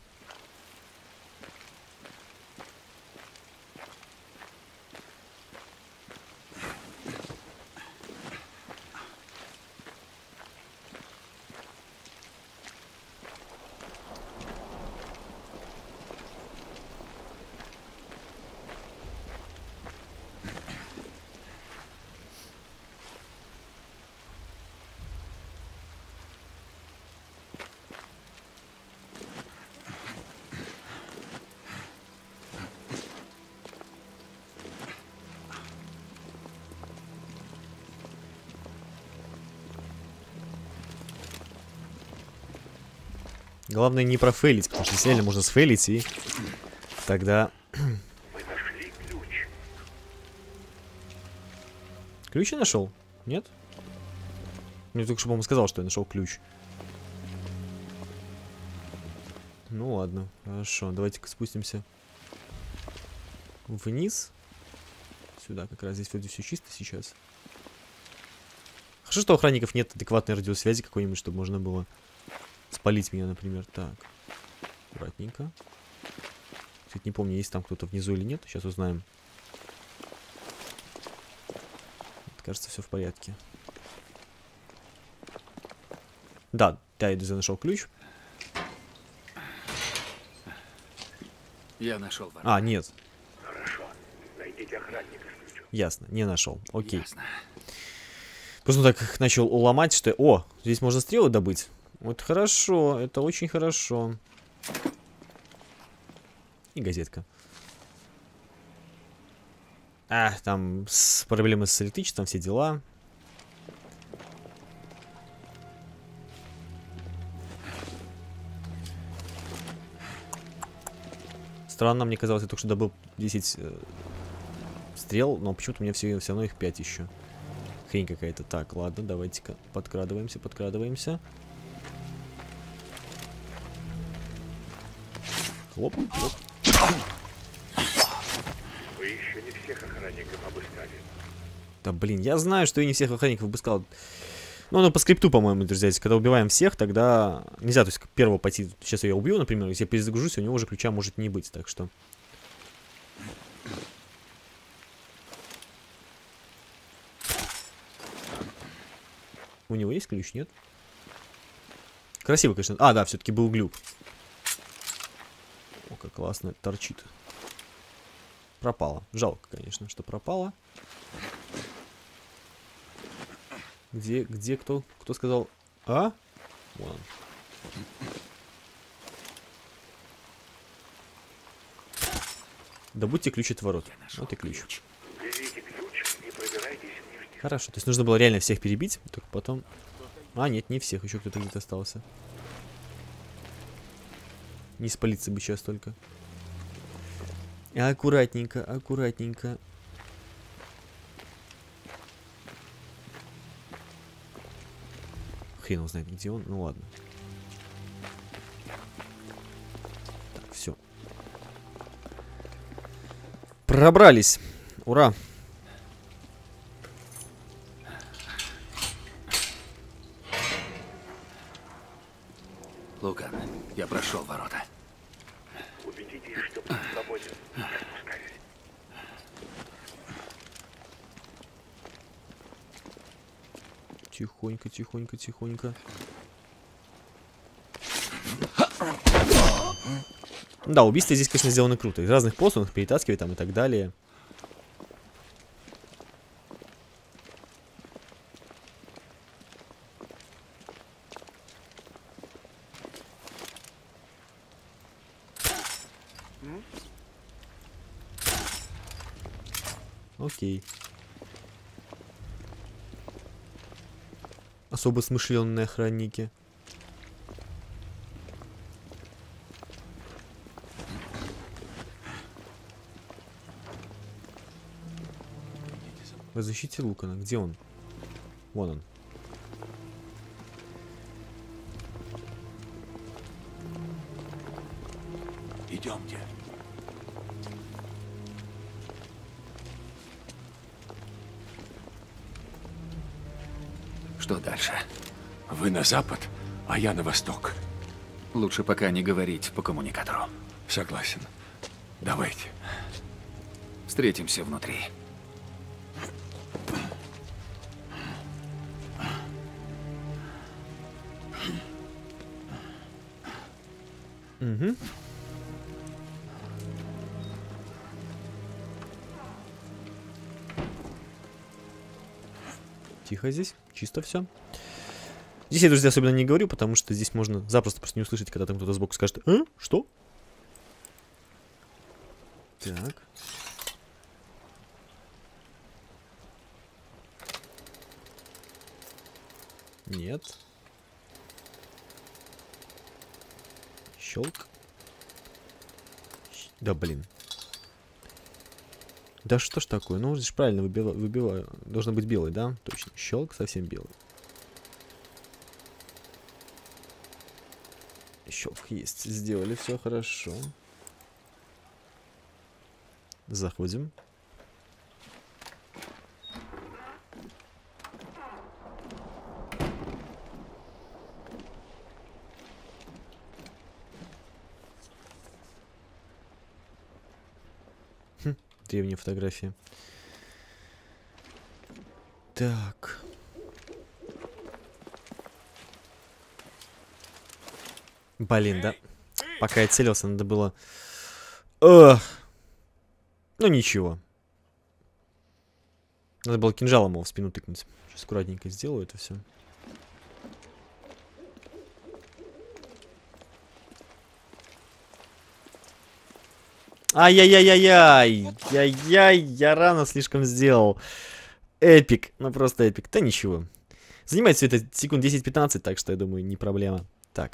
Главное не профейлить, потому что если можно сфейлить, и тогда... Мы нашли ключ. Ключ я нашел? Нет? Мне только что, по-моему, сказал, что я нашел ключ. Ну ладно, хорошо. Давайте-ка спустимся вниз. Сюда как раз. Здесь вроде все чисто сейчас. Хорошо, что у охранников нет адекватной радиосвязи какой-нибудь, чтобы можно было спалить меня, например. Так. Аккуратненько. Кстати, не помню, есть там кто-то внизу или нет. Сейчас узнаем. Кажется, все в порядке. Да, я нашел ключ. Я нашел ворот. А, нет. Хорошо. Найдите охранника с ключом. Ясно, не нашел. Окей. Ясно. Просто так начал уломать, что... О, здесь можно стрелы добыть. Вот хорошо, это очень хорошо. И газетка. А, там проблемы с электричеством, все дела. Странно, мне казалось, я только что добыл 10 стрел, но почему-то у меня все равно их 5 еще. Хрень какая-то. Так, ладно, давайте-ка подкрадываемся, подкрадываемся. Хлоп, хлоп. Вы еще не всех охранников обыскали. Да блин, я знаю, что я не всех охранников обыскал. Ну, по скрипту, по-моему, друзья, когда убиваем всех, тогда нельзя, то есть первого пойти, сейчас я убью, например, если я перезагружусь, у него уже ключа может не быть, так что... У него есть ключ, нет? Красиво, конечно. А, да, все-таки был глюк. О, как классно торчит. Пропало. Жалко, конечно, что пропало. Где кто сказал? А? Вон он. Добудьте ключ от ворот. Вот и ключ. Берите ключ и пробирайтесь в нижний. Хорошо, то есть нужно было реально всех перебить, только потом... А, нет, не всех, еще кто-то где-то остался. Не спалиться бы сейчас только. Аккуратненько, аккуратненько. Хрен его знает, где он. Ну ладно. Так, все. Пробрались. Ура. Лукан, я прошел ворота. Убедитесь, что путь свободен. Не спускайтесь. Тихонько, тихонько, тихонько. Да, убийства здесь, конечно, сделаны круто. Из разных посланных перетаскивать там и так далее. Окей. Особо смышленные охранники. Вы защите Лукана. Где он? Вон он. Идемте. Что дальше? Вы на запад, а я на восток. Лучше пока не говорить по коммуникатору. Согласен. Давайте. Встретимся внутри. Угу. Тихо здесь, чисто все. Здесь я, друзья, особенно не говорю, потому что здесь можно запросто просто не услышать, когда там кто-то сбоку скажет: что? Так. Нет. Щелк. Да блин. Да что ж такое? Ну, здесь правильно выбиваю. Должно быть белый, да? Точно. Щелк совсем белый. Щелк есть. Сделали все хорошо. Заходим. древние фотографии. Так. Блин, да. Пока я целился, надо было... Ну, ничего. Надо было кинжалом его в спину тыкнуть. Сейчас аккуратненько сделаю это все. Ай-яй-яй-яй-яй! Яй-яй, я рано слишком сделал. Эпик, ну просто эпик. Да ничего. Занимает все это секунд 10-15, так что я думаю, не проблема. Так.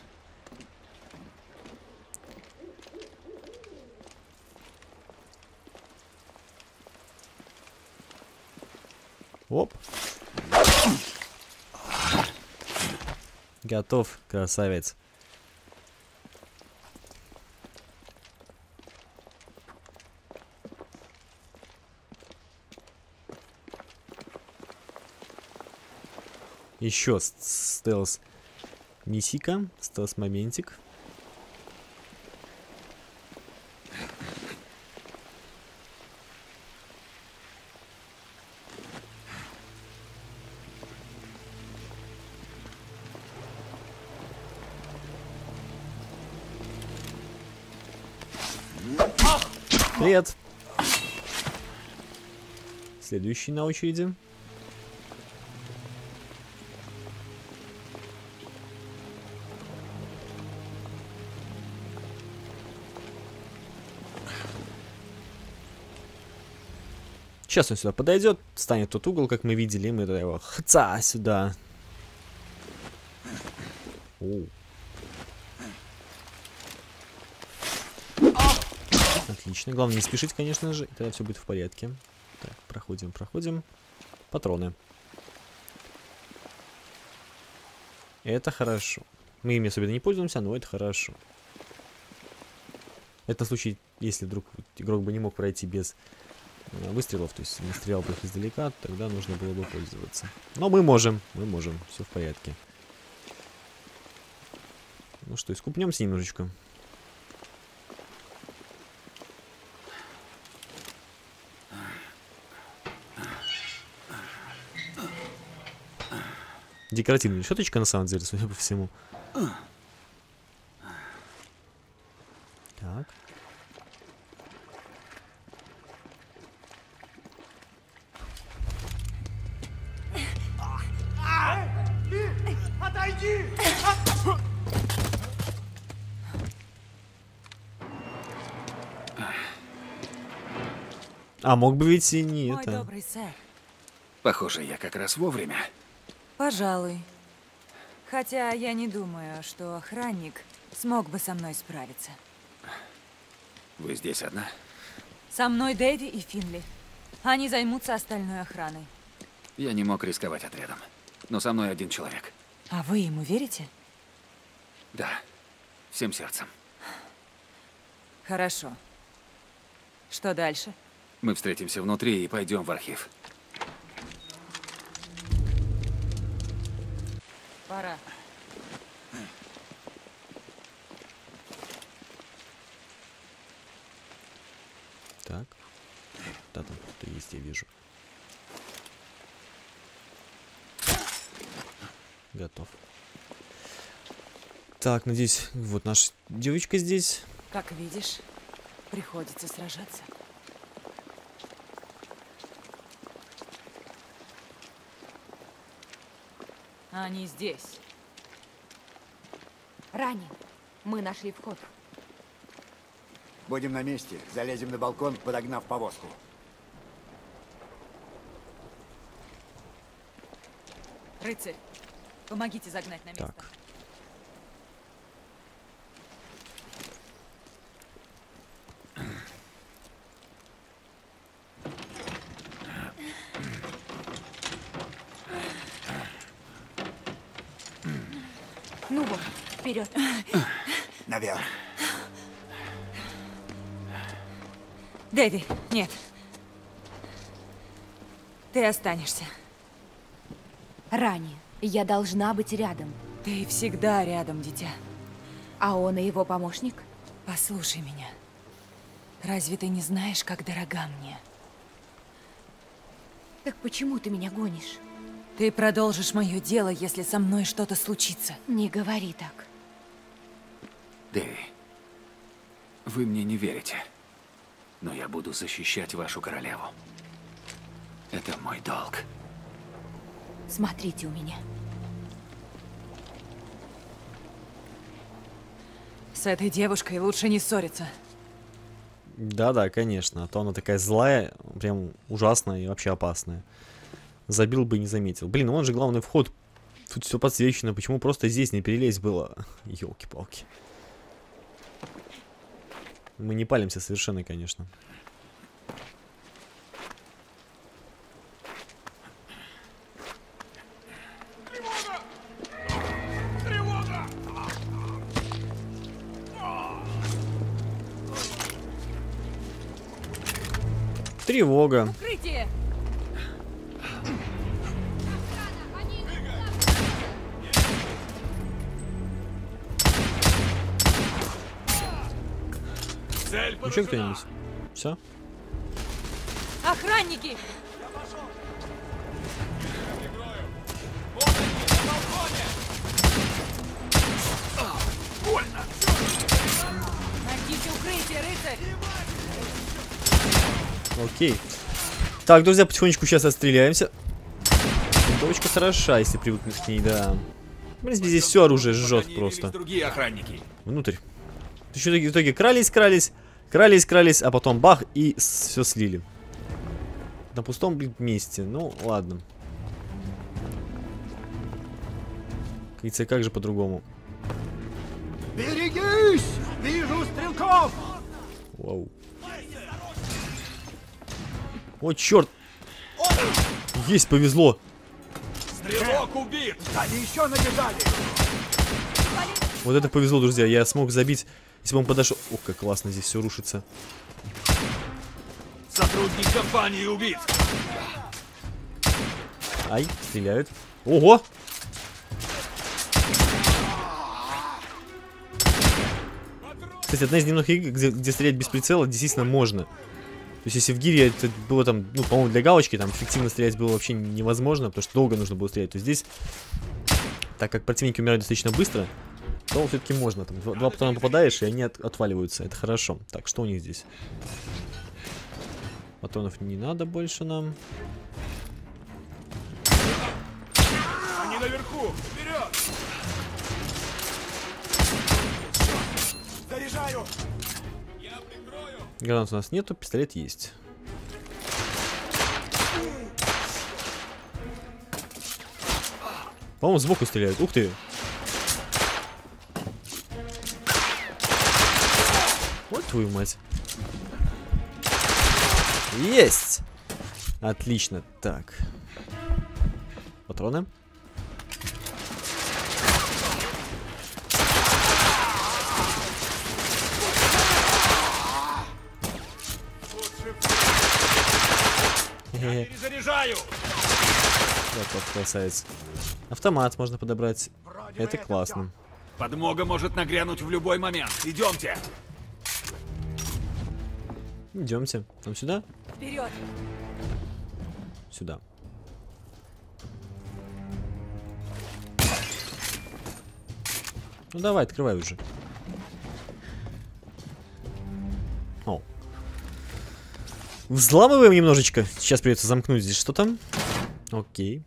Оп. Готов, красавец. Еще стелс миссика, стелс моментик. Привет. Следующий на очереди. Сейчас он сюда подойдет, станет тот угол, как мы видели, и мы туда его хца сюда. Оу. Отлично. Главное не спешить, конечно же, и тогда все будет в порядке. Так, проходим, проходим. Патроны. Это хорошо. Мы ими особенно не пользуемся, но это хорошо. Это на случай, если вдруг игрок бы не мог пройти без выстрелов, то есть не стрелял бы их издалека, тогда нужно было бы пользоваться. Но мы можем, все в порядке. Ну что, искупнемся немножечко. Декоративная решеточка, на самом деле, судя по всему. Так. Отойди! А мог бы ведь и не Мой это. добрый сэр. Похоже, я как раз вовремя. Пожалуй. Хотя я не думаю, что охранник смог бы со мной справиться. Вы здесь одна? Со мной Дэви и Финли. Они займутся остальной охраной. Я не мог рисковать отрядом. Но со мной один человек. А вы ему верите? Да. Всем сердцем. Хорошо. Что дальше? Мы встретимся внутри и пойдем в архив. Пора. Так. Да, там кто-то есть, я вижу. Готов. Так, надеюсь, вот наша девочка здесь. Как видишь, приходится сражаться. Они здесь. Ранен. Мы нашли вход. Будем на месте. Залезем на балкон, подогнав повозку. Рыцарь, помогите загнать на место. Так. Ну вот, вперед. Наверх. Дэви, нет. Ты останешься. Рани, я должна быть рядом. Ты всегда рядом, дитя. А он и его помощник? Послушай меня. Разве ты не знаешь, как дорога мне? Так почему ты меня гонишь? Ты продолжишь мое дело, если со мной что-то случится. Не говори так. Дэви, вы мне не верите, но я буду защищать вашу королеву. Это мой долг. Смотрите у меня. С этой девушкой лучше не ссориться. Да-да, конечно. А то она такая злая, прям ужасная и вообще опасная. Забил бы и не заметил. Блин, он же главный вход. Тут все подсвечено. Почему просто здесь не перелезть было? Ёлки-палки. Мы не палимся совершенно, конечно. Тревога. Укрытие! Еще кто-нибудь? Все? Охранники! Найдите укрытие, рыцарь! Окей. Так, друзья, потихонечку сейчас отстреляемся. Винтовочка хороша, если привыкнуть к ней, да. В принципе, здесь все оружие жжет просто. Другие охранники. Внутрь. Еще в итоге крались, а потом бах, и все слили. На пустом, блин, месте. Ну, ладно. Кажется, как же по-другому? Берегись! Вижу стрелков! Вау. О, черт! Есть, повезло. Стрелок убит! Они еще набежали! Вот это повезло, друзья. Я смог забить, если бы он подошел. Ох, как классно здесь все рушится. Сотрудник компании убит! Ай, стреляют. Ого! Кстати, одна из немногих игр, где стрелять без прицела действительно можно. То есть, если в гире это было там, ну, по-моему, для галочки, там эффективно стрелять было вообще невозможно, потому что долго нужно было стрелять, то здесь, так как противники умирают достаточно быстро, то все-таки можно. Там два патрона попадаешь, и они отваливаются. Это хорошо. Так, что у них здесь? Патронов не надо больше нам. Они наверху! Вперед! Заряжаю! Гранат у нас нету, пистолет есть. По-моему, сбоку стреляют. Ух ты! Вот твою мать. Есть! Отлично. Так. Патроны. Перезаряжаю! Вот, красавец. Автомат можно подобрать. Это классно. Подмога может нагрянуть в любой момент. Идемте. Идемте. Там сюда? Вперед! Сюда. Ну давай, открывай уже. О. Взламываем немножечко. Сейчас придется замкнуть здесь что-то. Окей.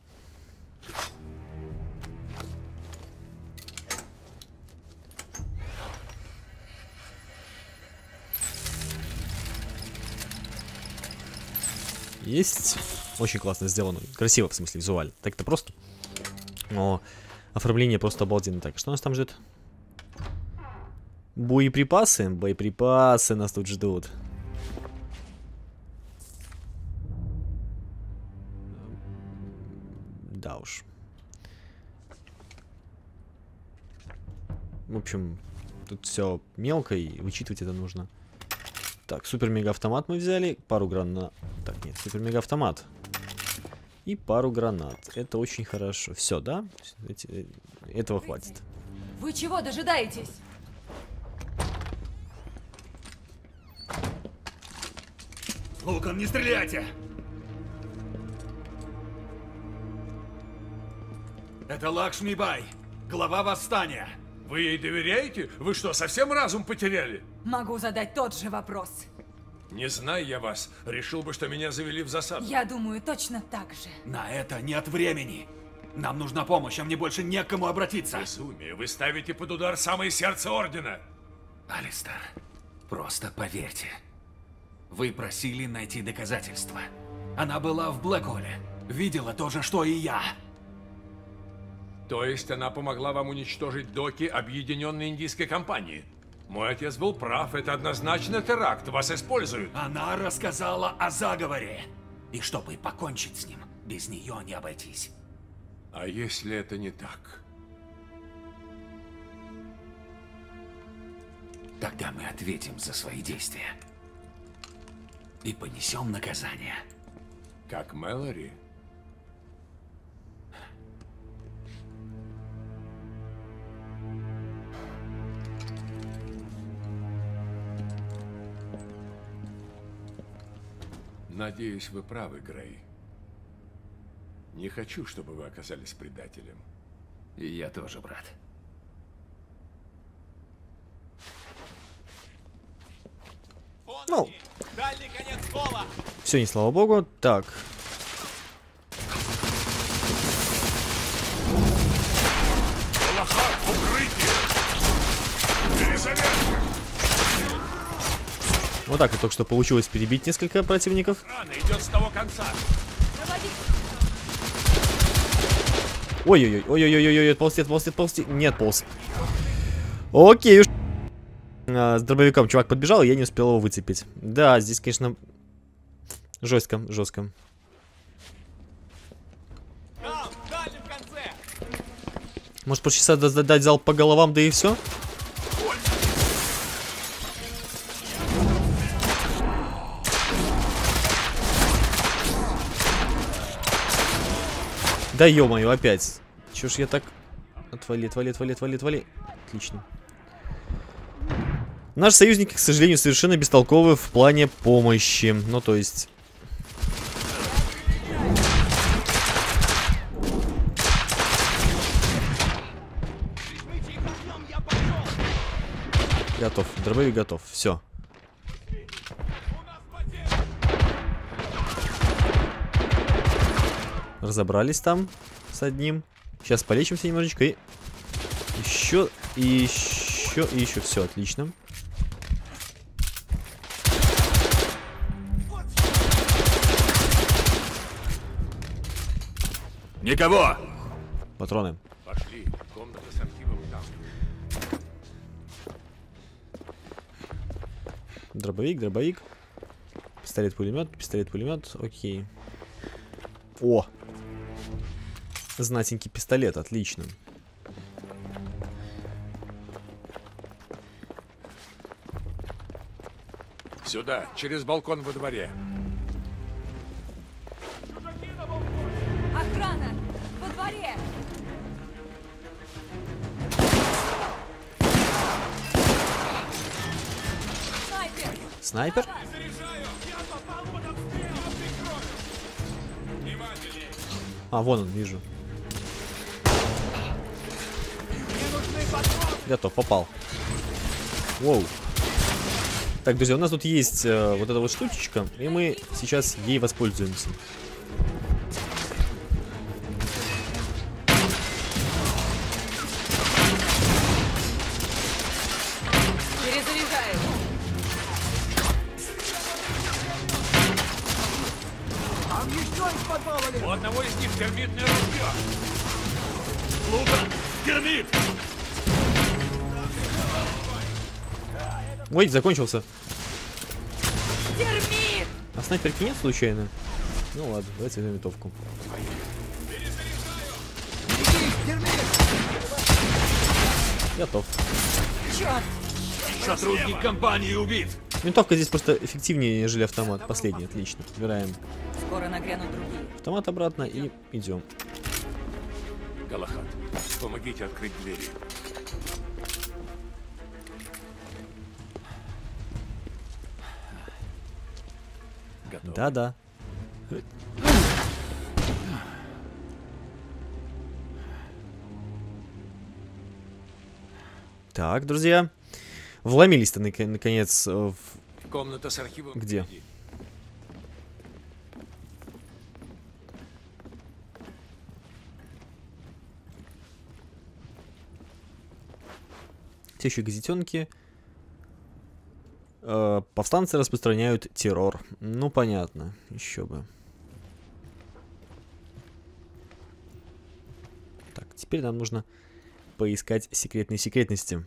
Есть. Очень классно сделано. Красиво, в смысле, визуально. Так-то просто. Но оформление просто обалденно. Так, что нас там ждет? Боеприпасы? Боеприпасы нас тут ждут. Да уж. В общем, тут все мелко, и вычитывать это нужно. Так, супер-мега-автомат мы взяли. Пару гранат. Так, нет, супер-мега-автомат. И пару гранат. Это очень хорошо. Все, да? Этого хватит. Вы чего дожидаетесь? Лукан, не стреляйте! Это Лакшми Бай, глава восстания. Вы ей доверяете? Вы что, совсем разум потеряли? Могу задать тот же вопрос. Не зная я вас, решил бы, что меня завели в засаду. Я думаю, точно так же. На это нет времени. Нам нужна помощь, а мне больше не к кому обратиться. Безумие, вы ставите под удар самое сердце Ордена. Алистер, просто поверьте. Вы просили найти доказательства. Она была в Блэкхолле. Видела то же, что и я. То есть она помогла вам уничтожить доки Объединенной Индийской компании? Мой отец был прав, это однозначно теракт, вас используют. Она рассказала о заговоре. И чтобы покончить с ним, без нее не обойтись. А если это не так? Тогда мы ответим за свои действия. И понесем наказание. Как Мэлори? Надеюсь, вы правы, Грей. Не хочу, чтобы вы оказались предателем. И я тоже, брат. Ну, все, не слава богу. Так. Вот так вот только что получилось перебить несколько противников. Идет с того конца. Ой-ой-ой, ой-ой-ой, ползти, ползти, ползти. Нет, полз. Окей. С дробовиком чувак подбежал, и я не успел его выцепить. Да, здесь, конечно, жестко, жестко. Может, по часа дать залп по головам, да и все? Да ё-моё, опять. Чё ж я так... Отвали, отвали, отвали, отвали, отвали. Отлично. Наши союзники, к сожалению, совершенно бестолковы в плане помощи. Ну, то есть... Готов. Дробовик готов. Все. Разобрались там с одним. Сейчас полечимся немножечко и... Еще, и еще, и еще. Все, отлично. Никого! Патроны. Пошли, комната с архивом там. Дробовик, дробовик. Пистолет-пулемет, пистолет-пулемет. Окей. О! Знатенький пистолет, отлично. Сюда, через балкон во дворе. Охрана! Во дворе! Снайпер! Снайпер? А, вон он, вижу. Готов, попал. Воу. Так, друзья, у нас тут есть вот эта вот штучечка, и мы сейчас ей воспользуемся. Перезаряжаю! У одного из них термитное ружье. Лукан, термит! Ой, закончился. Термит! А снайперки нет случайно? Ну ладно, давайте возьмем винтовку. Готов. Черт! Сотрудник компании убит! Винтовка здесь просто эффективнее, нежели автомат. Последний, отлично. Убираем Скоро нагрянут другие. автомат обратно и идем. Галахад, помогите открыть двери. Да-да. Так, друзья. Вломились-то наконец в... Комната с архивом. Где? Все еще газетенки. Повстанцы распространяют террор. Ну, понятно. Еще бы. Так, теперь нам нужно поискать секретные секретности.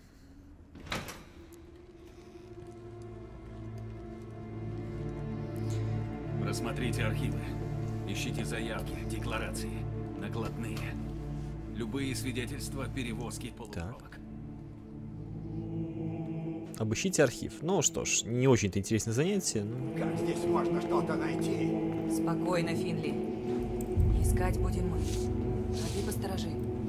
Просмотрите архивы. Ищите заявки, декларации, накладные. Любые свидетельства перевозки полукровок. Обыщите архив. Ну что ж, не очень-то интересное занятие. Но... Как здесь можно что-то найти? Спокойно, Финли. Искать будем мы. А ты посторожи.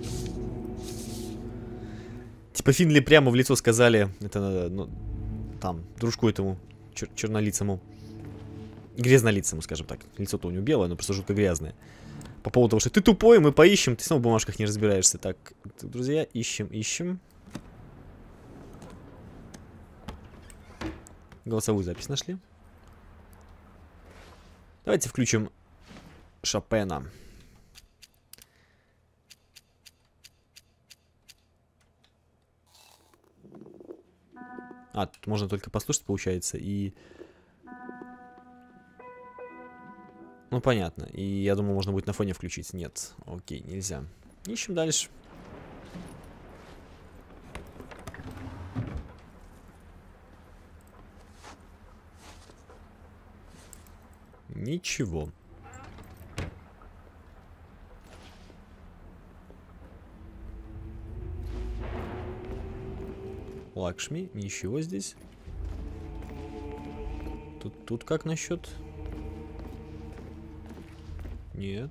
Типа Финли прямо в лицо сказали, это, ну, там, дружку этому чернолицему. Грязнолицему, скажем так. Лицо-то у него белое, но просто жутко грязное. По поводу того, что ты тупой, мы поищем, ты снова в бумажках не разбираешься. Так, друзья, ищем. Голосовую запись нашли. Давайте включим Шопена. А, тут можно только послушать, получается, и... Ну, понятно. И я думал, можно будет на фоне включить. Нет, окей, нельзя. Ищем дальше. Ничего. Лакшми, ничего здесь. Тут как насчет? Нет.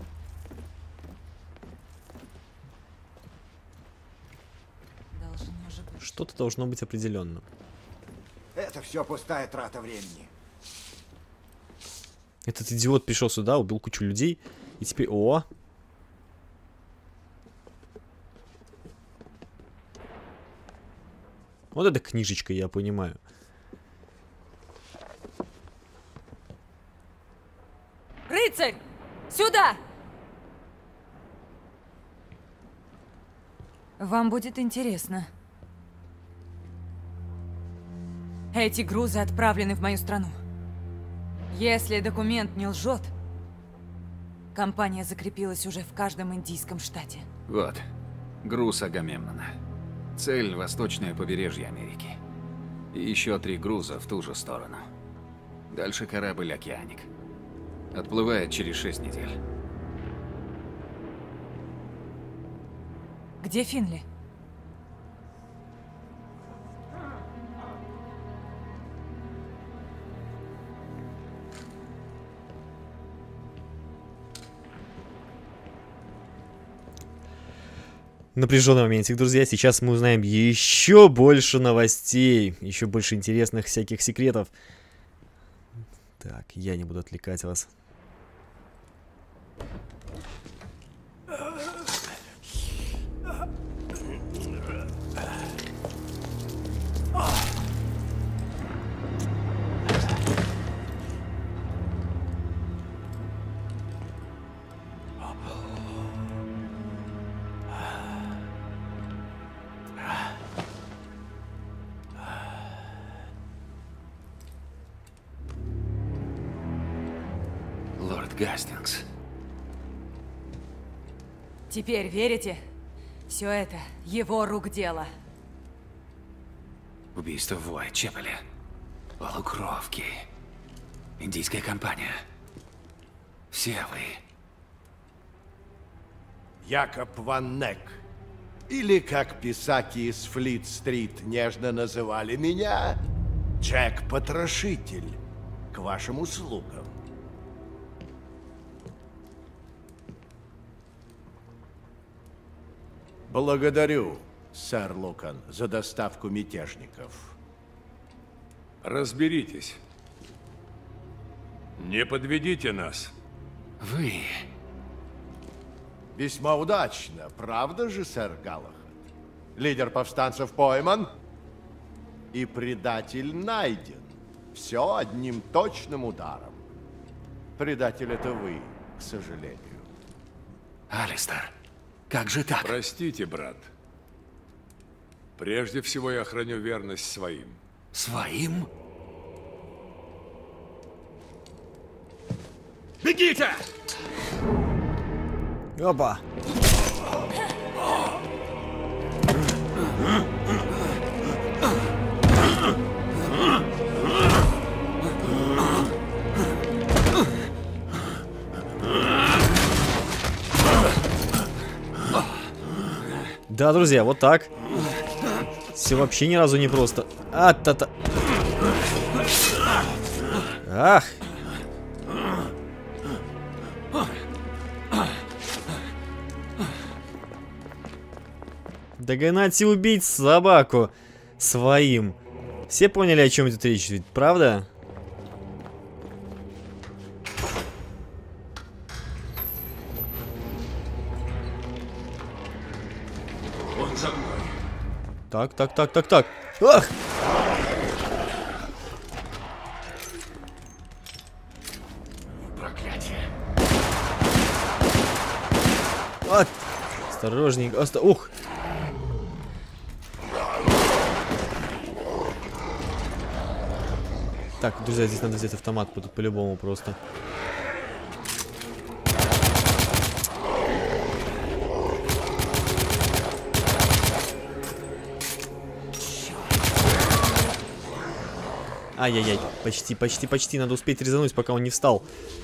Что-то должно быть определенно. Это все пустая трата времени. Этот идиот пришел сюда, убил кучу людей, и теперь... О! Вот эта книжечка, я понимаю. Рыцарь! Сюда! Вам будет интересно. Эти грузы отправлены в мою страну. Если документ не лжет, компания закрепилась уже в каждом индийском штате. Вот, груз Агамемнона. Цель — восточное побережье Америки. И еще 3 груза в ту же сторону. Дальше корабль «Океаник». Отплывает через 6 недель. Где Финли? Напряженный моментик, друзья. Сейчас мы узнаем еще больше новостей, еще больше интересных всяких секретов. Так, я не буду отвлекать вас. Лорд Гастингс. Теперь верите? Все это его рук дело. Убийство в Уайтчепеле. Полукровки. Индийская компания. Все вы. Якоб Ван Нек. Или, как писаки из Флит-стрит нежно называли меня, Джек-потрошитель. К вашим услугам. Благодарю, сэр Лукан, за доставку мятежников. Разберитесь. Не подведите нас. Вы... Весьма удачно, правда же, сэр Галахад? Лидер повстанцев пойман, и предатель найден. Все одним точным ударом. Предатель — это вы, к сожалению. Алистер, как же так? Простите, брат. Прежде всего я храню верность своим. Своим? Бегите! Опа! Да, друзья, вот так. Все вообще ни разу не просто. А-та-та. Ах. Догнать и убить собаку своим. Все поняли, о чем идет речь, ведь правда? Он за мной. Так. Ах! Проклятие. Осторожненько. Ух! Так, друзья, здесь надо взять автомат тут по-любому просто. Ай-яй-яй, почти, надо успеть резануть, пока он не встал.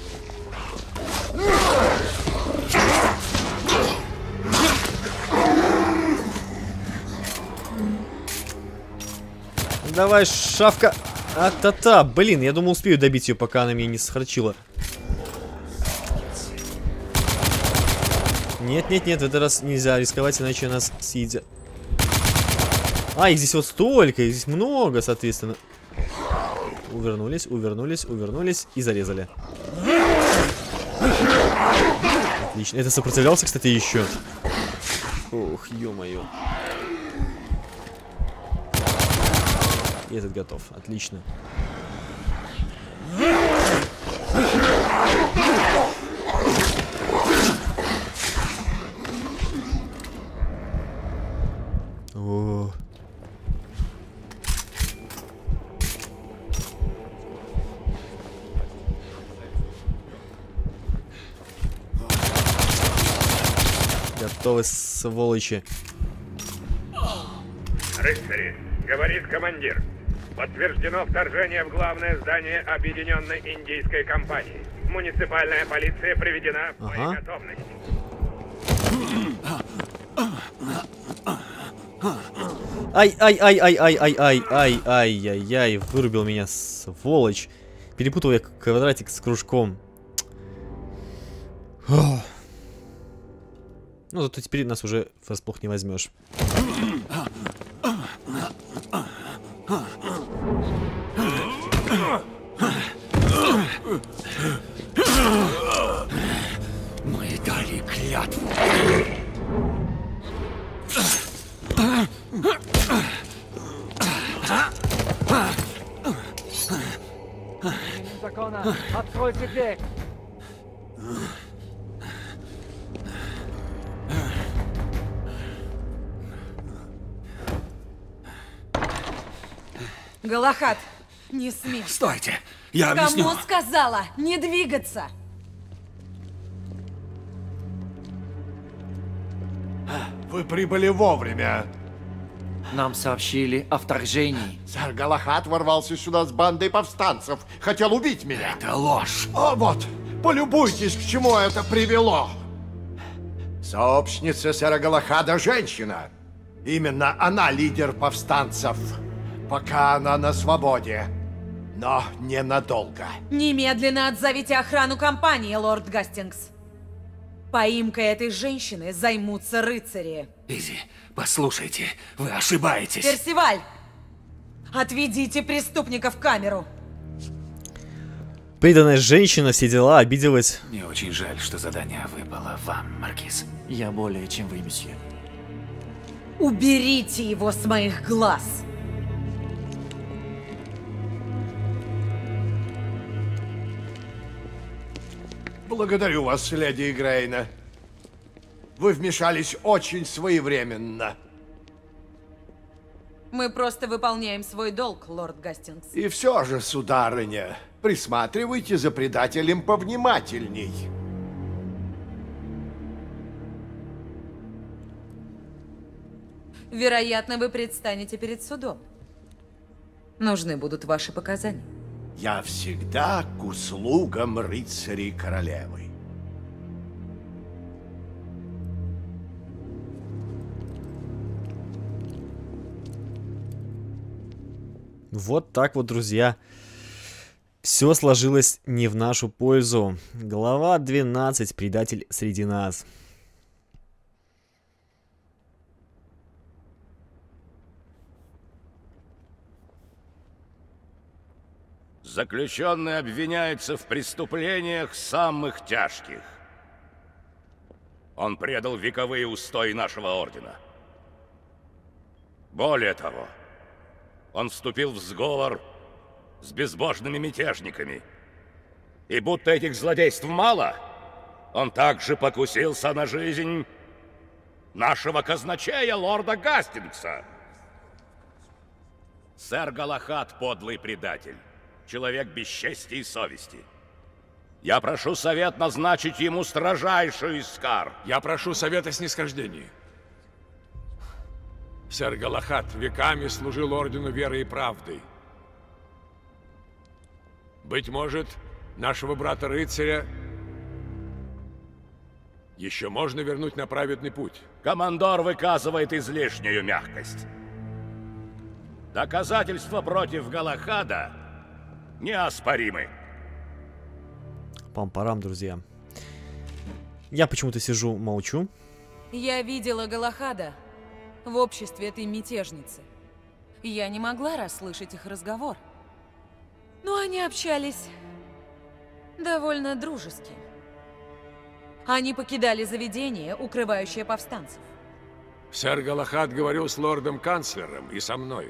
Давай, шавка. А-та-та, блин, я думал, успею добить ее, пока она меня не схарчила. Нет, в этот раз нельзя рисковать, иначе нас съедят. А, их здесь вот столько, их здесь много, соответственно. Увернулись и зарезали. Отлично. Это сопротивлялся, кстати, еще. Ох, ё-моё. И этот готов. Отлично. О. Готовы, сволочи. Рыцари, говорит командир. Подтверждено вторжение в главное здание Объединенной Индийской компании. Муниципальная полиция приведена в боеготовность. Ай-яй-яй, вырубил меня, сволочь. Перепутал я квадратик с кружком. Ну, зато теперь нас уже врасплох не возьмешь. Мы дали клятву. Закона, откройте дверь. Галахад, не смей. Стойте, я объясню. Кому сказала не двигаться? Вы прибыли вовремя. Нам сообщили о вторжении. Сэр Галахад ворвался сюда с бандой повстанцев. Хотел убить меня. Это ложь. О, вот, полюбуйтесь, к чему это привело. Сообщница сэра Галахада — женщина. Именно она лидер повстанцев. Пока она на свободе. Но ненадолго. Немедленно отзовите охрану компании, лорд Гастингс. Поимкой этой женщины займутся рыцари. Изи, послушайте, вы ошибаетесь. Персиваль, отведите преступника в камеру. преданная женщина, все дела, обиделась. Мне очень жаль, что задание выпало вам, Маркиз. Я более чем вы, месье. Уберите его с моих глаз! Благодарю вас, леди Игрейна. Вы вмешались очень своевременно. Мы просто выполняем свой долг, лорд Гастингс. И все же, сударыня, присматривайте за предателем повнимательней. Вероятно, вы предстанете перед судом. Нужны будут ваши показания. Я всегда к услугам рыцарей королевы. Вот так вот, друзья. Все сложилось не в нашу пользу. Глава 12. Предатель среди нас. Заключенный обвиняется в преступлениях самых тяжких. Он предал вековые устои нашего ордена. Более того, он вступил в сговор с безбожными мятежниками. И будто этих злодейств мало, он также покусился на жизнь нашего казначея, лорда Гастингса. Сэр Галахад — подлый предатель. Человек без чести и совести. Я прошу совет назначить ему строжайшую из кар. Я прошу совета снисхождения. Сэр Галахад веками служил ордену верой и правдой. Быть может, нашего брата-рыцаря еще можно вернуть на праведный путь. Командор выказывает излишнюю мягкость. Доказательства против Галахада неоспоримы. Пам-парам, друзья. Я почему-то сижу, молчу. Я видела Галахада в обществе этой мятежницы. Я не могла расслышать их разговор. Но они общались довольно дружески. Они покидали заведение, укрывающее повстанцев. Сэр Галахад говорил с лордом-канцлером и со мной.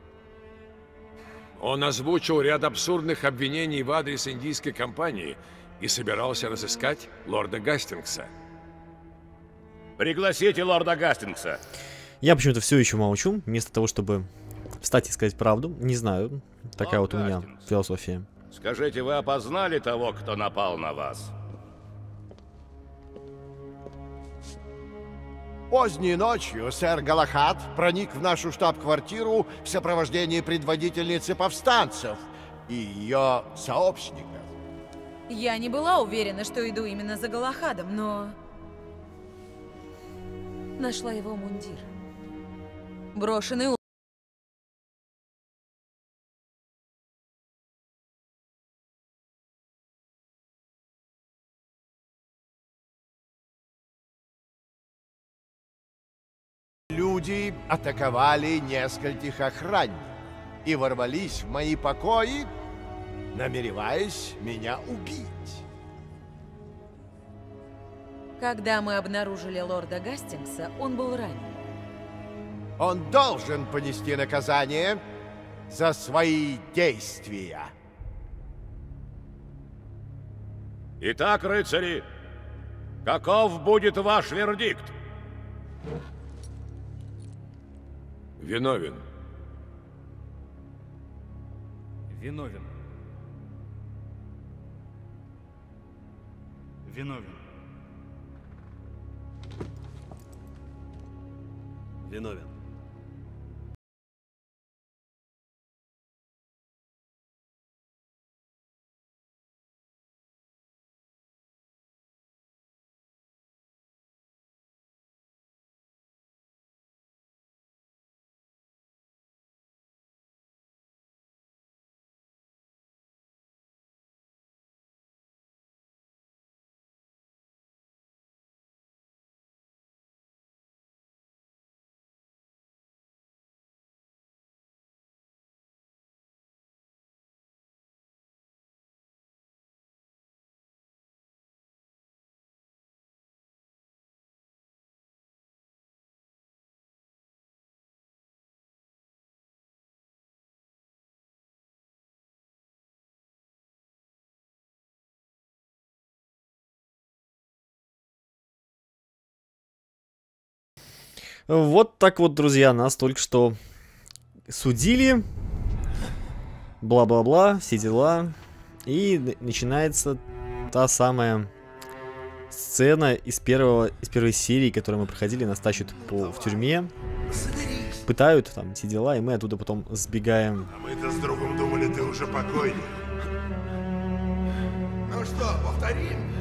Он озвучил ряд абсурдных обвинений в адрес индийской компании и собирался разыскать лорда Гастингса. Пригласите лорда Гастингса. Я почему-то все еще молчу, вместо того, чтобы встать и сказать правду. Не знаю, такая вот у меня философия. Скажите, вы опознали того, кто напал на вас? Поздней ночью сэр Галахад проник в нашу штаб-квартиру в сопровождении предводительницы повстанцев и ее сообщников. Я не была уверена, что иду именно за Галахадом, но нашла его мундир. Брошенный Люди атаковали нескольких охранников и ворвались в мои покои, намереваясь меня убить. Когда мы обнаружили лорда Гастингса, он был ранен. Он должен понести наказание за свои действия. Итак, рыцари, каков будет ваш вердикт? Виновен. Виновен. Виновен. Виновен. Вот так вот, друзья, нас только что судили. Бла-бла-бла, все дела. И начинается та самая сцена из первой серии, которую мы проходили. Нас тащат в тюрьме. Пытают там все дела, и мы оттуда потом сбегаем. А мы-то с другом думали, ты уже покойник. Ну что, повторим?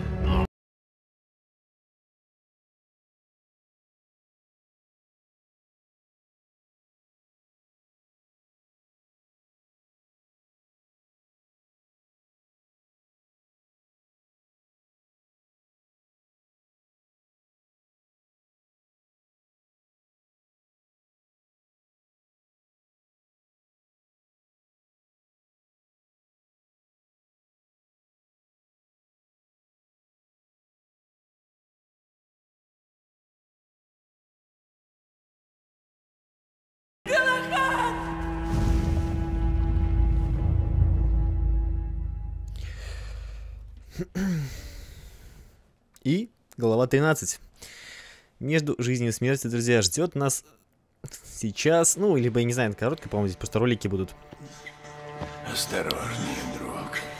И глава 13. Между жизнью и смертью, друзья, ждет нас сейчас, ну, либо, я не знаю, короткое, по-моему, здесь просто ролики будут. Осторожнее, друг.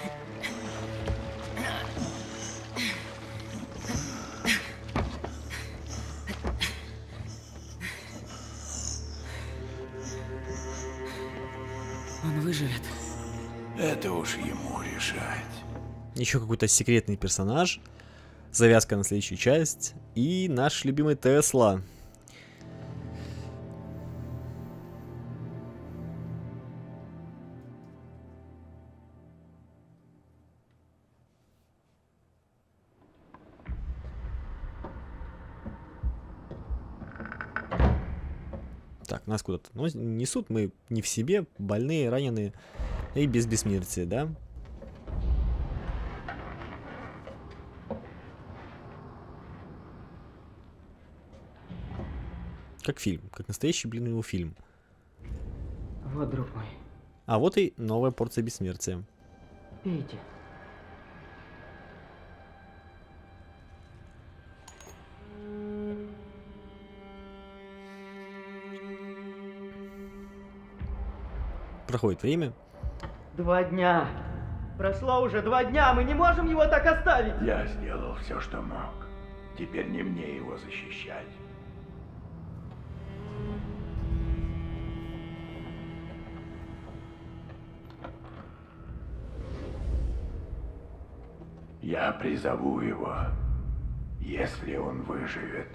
Он выживет. Это уж ему решать. Еще какой-то секретный персонаж. Завязка на следующую часть. И наш любимый Тесла. Так, нас куда-то несут. Мы не в себе. Больные, раненые. И без бессмертия, да? Как фильм, как настоящий, блин, его фильм. Вот, друг мой. А вот и новая порция бессмертия. Пейте. Проходит время. 2 дня. Прошло уже 2 дня, мы не можем его так оставить. Я сделал все, что мог. Теперь не мне его защищать. Я призову его, если он выживет.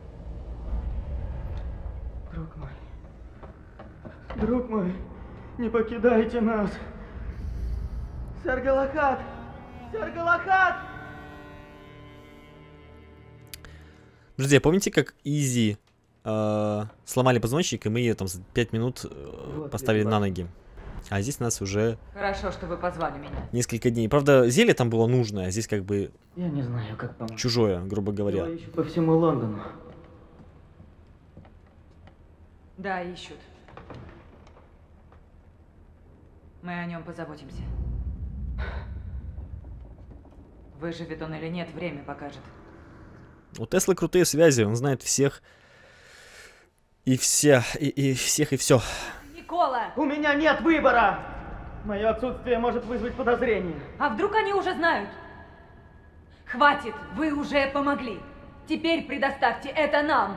Друг мой, не покидайте нас. Сэр Галахад! Сэр Галахад! Друзья, помните, как Изи сломали позвоночник, и мы ее там за 5 минут поставили на ноги? А здесь нас уже... Хорошо, что вы позвали меня. Несколько дней. Правда, зелье там было нужное, а здесь как бы... Я не знаю, как помочь. Чужое, грубо говоря. Его ищут по всему Лондону. Да, ищут. Мы о нем позаботимся. Выживет он или нет, время покажет. У Теслы крутые связи, он знает всех. И всех, и все. Никола! У меня нет выбора! Мое отсутствие может вызвать подозрение. А вдруг они уже знают? Хватит, вы уже помогли. Теперь предоставьте это нам.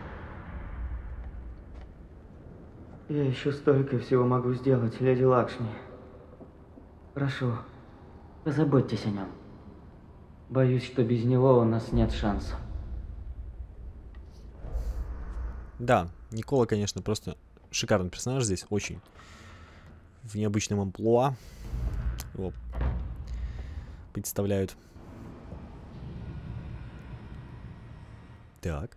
Я еще столько всего могу сделать, леди Лакшми. Прошу, позаботьтесь о нем. Боюсь, что без него у нас нет шанса. Да, Никола, конечно, просто шикарный персонаж здесь, очень. В необычном амплуа его представляют. Так.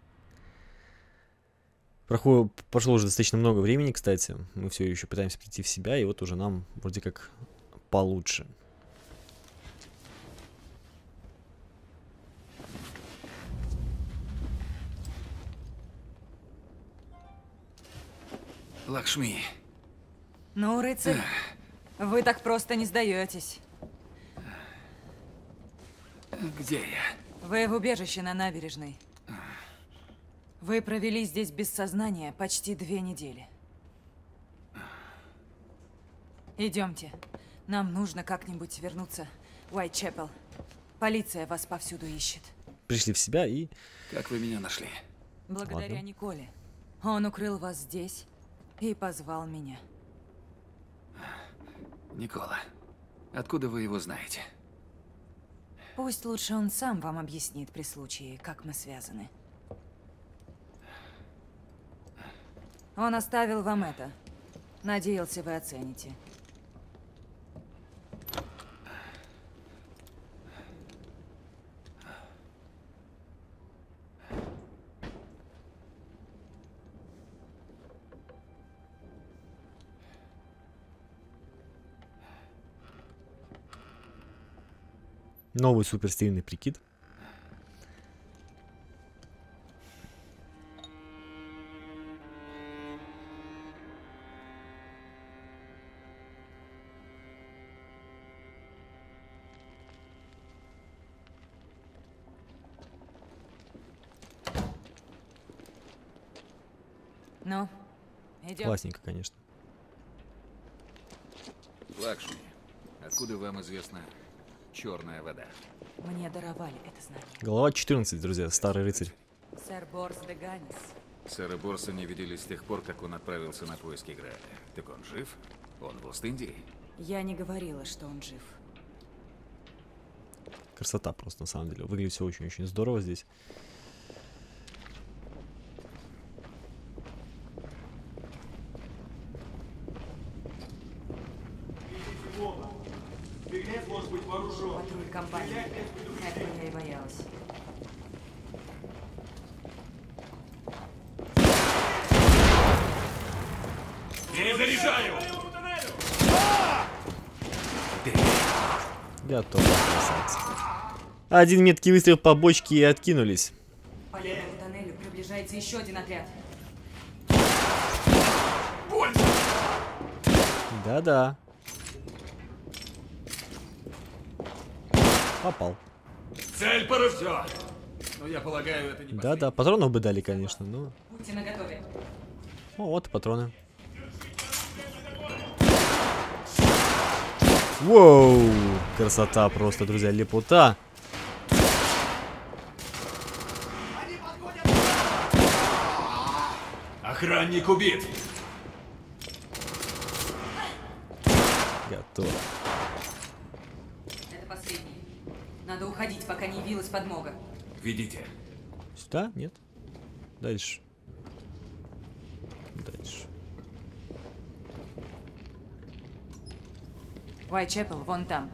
Прошло уже достаточно много времени, кстати. Мы все еще пытаемся прийти в себя, и вот уже нам вроде как получше. Лакшми. Ну, рыцарь, вы так просто не сдаетесь. Где я? Вы в убежище на набережной. Вы провели здесь без сознания почти 2 недели. Идемте. Нам нужно как-нибудь вернуться в Уайтчепел. Полиция вас повсюду ищет. Пришли в себя и... Как вы меня нашли? Благодаря Николе. Он укрыл вас здесь и позвал меня. Никола, откуда вы его знаете? Пусть лучше он сам вам объяснит при случае, как мы связаны. Он оставил вам это. Надеялся, вы оцените. Новый суперстильный прикид. Ну, идем. Классненько, конечно. Лакшми, откуда вам известна черная вода? Мне даровали это знание. Глава 14, друзья, старый рыцарь. Сэр Борс де Ганис. Сэра Борса не видели с тех пор, как он отправился на поиски Грааля. Так он жив? Он в Ост-Индии? Я не говорила, что он жив. Красота просто, на самом деле. Выглядит все очень-очень здорово здесь. Патруль компании. Этого я и боялась. Перезаряжаю! Готов. Красавцы. Один меткий выстрел по бочке и откинулись. По левому тоннелю приближается еще один отряд. Да-да. Попал. Цель поражена! Ну, я полагаю, это не... Да-да, патронов бы дали, конечно, но... Будьте наготове. О, вот патроны. Воу! Красота просто, друзья, лепота. Охранник убит! Готово. Это последний. Надо уходить, пока не явилась подмога. Ведите. Сюда? Нет? Дальше. Дальше. Уайтчепел вон там.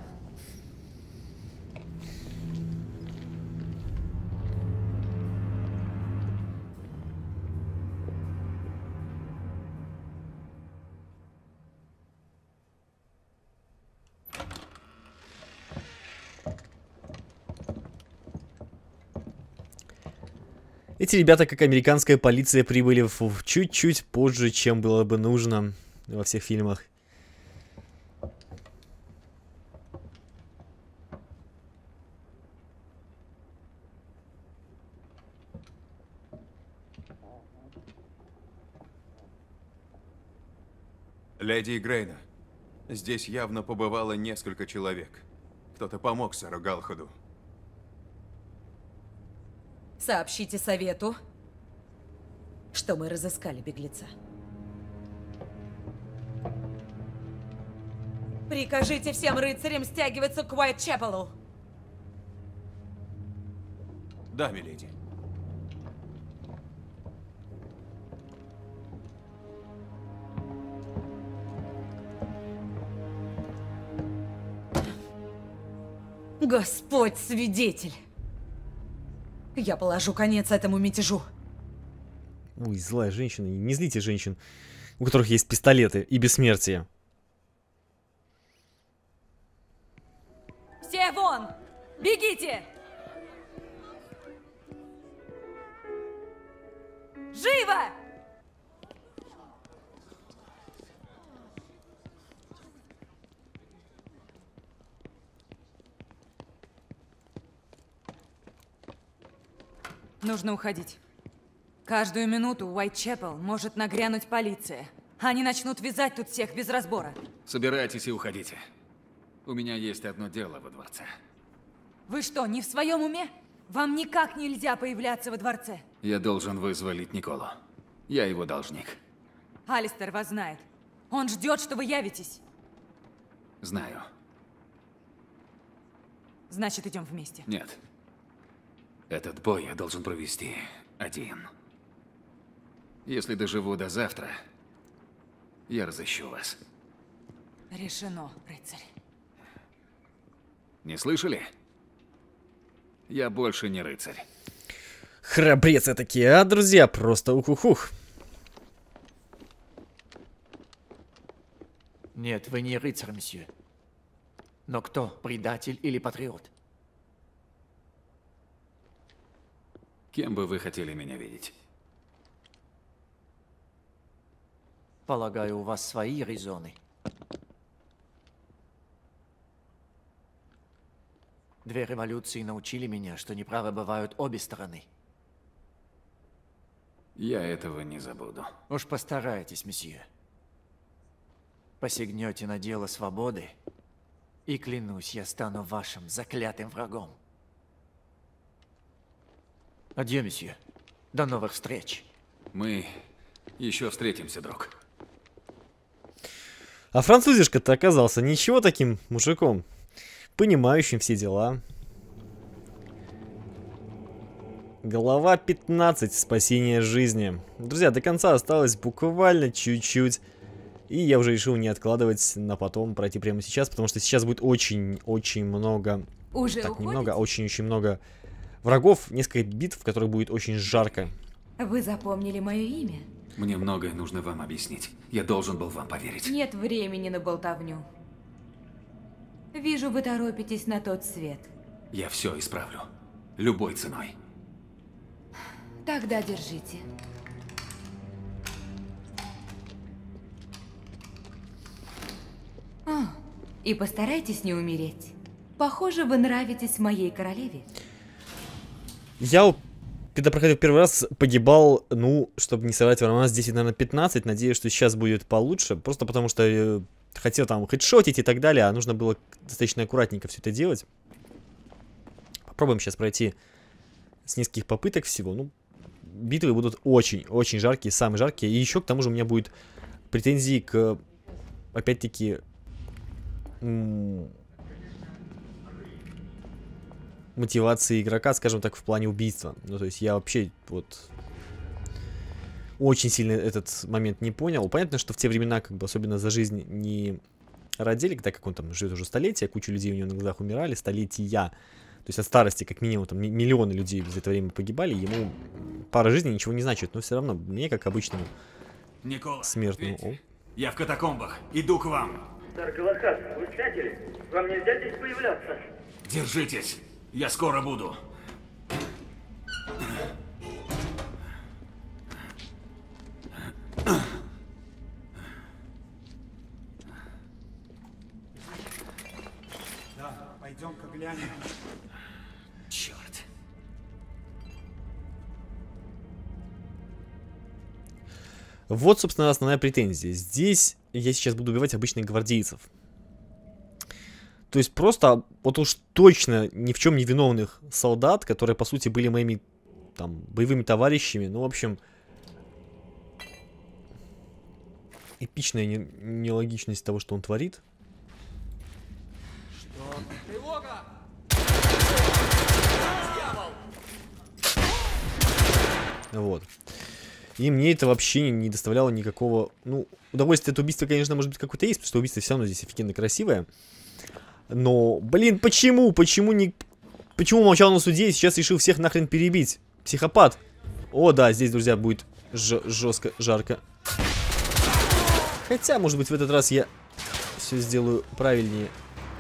Эти ребята, как американская полиция, прибыли в чуть-чуть позже, чем было бы нужно во всех фильмах. Леди Игрейна, здесь явно побывало несколько человек. Кто-то помог сэру Галахаду. Сообщите совету, что мы разыскали беглеца. Прикажите всем рыцарям стягиваться к Уайтчепелу. Да, миледи. Господь свидетель. Я положу конец этому мятежу. Ой, злая женщина. Не злите женщин, у которых есть пистолеты и бессмертие. Все вон! Бегите! Живо! Нужно уходить. Каждую минуту в Уайтчепел может нагрянуть полиция. Они начнут вязать тут всех без разбора. Собирайтесь и уходите. У меня есть одно дело во дворце. Вы что, не в своем уме? Вам никак нельзя появляться во дворце. Я должен вызволить Николу. Я его должник. Алистер вас знает. Он ждет, что вы явитесь. Знаю. Значит, идем вместе. Нет. Этот бой я должен провести один. Если доживу до завтра, я разыщу вас. Решено, рыцарь. Не слышали? Я больше не рыцарь. Храбрец такие, а, друзья? Просто ух-ух-ух. Нет, вы не рыцарь, месье. Но кто, предатель или патриот? Кем бы вы хотели меня видеть? Полагаю, у вас свои резоны. Две революции научили меня, что неправы бывают обе стороны. Я этого не забуду. Уж постарайтесь, месье. Посягнете на дело свободы, и клянусь, я стану вашим заклятым врагом. Адьё, месье. До новых встреч. Мы еще встретимся, друг. А французишка-то оказался ничего таким мужиком, понимающим все дела. Глава 15. Спасение жизни. Друзья, до конца осталось буквально чуть-чуть. И я уже решил не откладывать на потом, пройти прямо сейчас, потому что сейчас будет очень-очень много... Уже так, уходите? немного, а очень-очень много врагов, несколько битв, в которых будет очень жарко. Вы запомнили мое имя? Мне многое нужно вам объяснить. Я должен был вам поверить. Нет времени на болтовню. Вижу, вы торопитесь на тот свет. Я все исправлю. Любой ценой. Тогда держите. И постарайтесь не умереть. Похоже, вы нравитесь моей королеве. Я, когда проходил первый раз, погибал, ну, чтобы не соврать вам, у нас 10, наверное, 15. Надеюсь, что сейчас будет получше. Просто потому что хотел там хедшотить и так далее, а нужно было достаточно аккуратненько все это делать. Попробуем сейчас пройти с нескольких попыток всего. Ну, битвы будут очень-очень жаркие, самые жаркие. И еще к тому же у меня будет претензии к, опять-таки, мотивации игрока, скажем так, в плане убийства. Ну, то есть я вообще вот очень сильно этот момент не понял. Понятно, что в те времена, как бы, особенно за жизнь не родили, так как он там живет уже столетия, куча людей у него на глазах умирали, столетия. То есть от старости, как минимум, там миллионы людей за это время погибали, ему пара жизней ничего не значит, но все равно мне, как обычному Никола, смертному. Я в катакомбах. Иду к вам. Сэр Галахад, вы спятили? Вам нельзя здесь появляться. Держитесь. Я скоро буду. Да, пойдем-ка глянем. Черт. Вот, собственно, основная претензия. Здесь я сейчас буду убивать обычных гвардейцев. То есть просто, вот уж точно ни в чем не виновных солдат, которые, по сути, были моими там боевыми товарищами. Ну, в общем, эпичная нелогичность того, что он творит. Что? Тревога! Вот. И мне это вообще не доставляло никакого... Ну, удовольствие от убийства, конечно, может быть, какое-то есть, потому что убийство все равно здесь офигенно красивое. Но, блин, почему? Почему молчал на суде и сейчас решил всех нахрен перебить? Психопат. О, да, здесь, друзья, будет жестко, жарко. Хотя, может быть, в этот раз я все сделаю правильнее.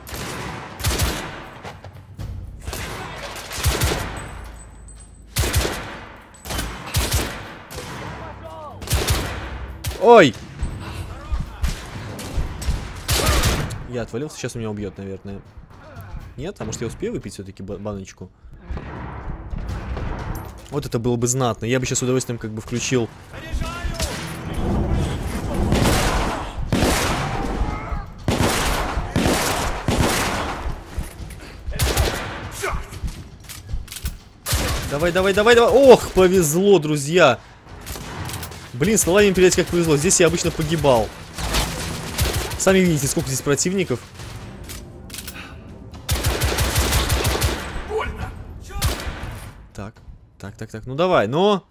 Ой! Я отвалился, сейчас у меня убьет, наверное. Нет? А может я успею выпить все-таки баночку? Вот это было бы знатно. Я бы сейчас с удовольствием как бы включил. Давай, давай, давай, давай. Ох, повезло, друзья. Блин, с словами передать как повезло. Здесь я обычно погибал. Сами видите, сколько здесь противников. Так, так, так, так. Ну давай, но...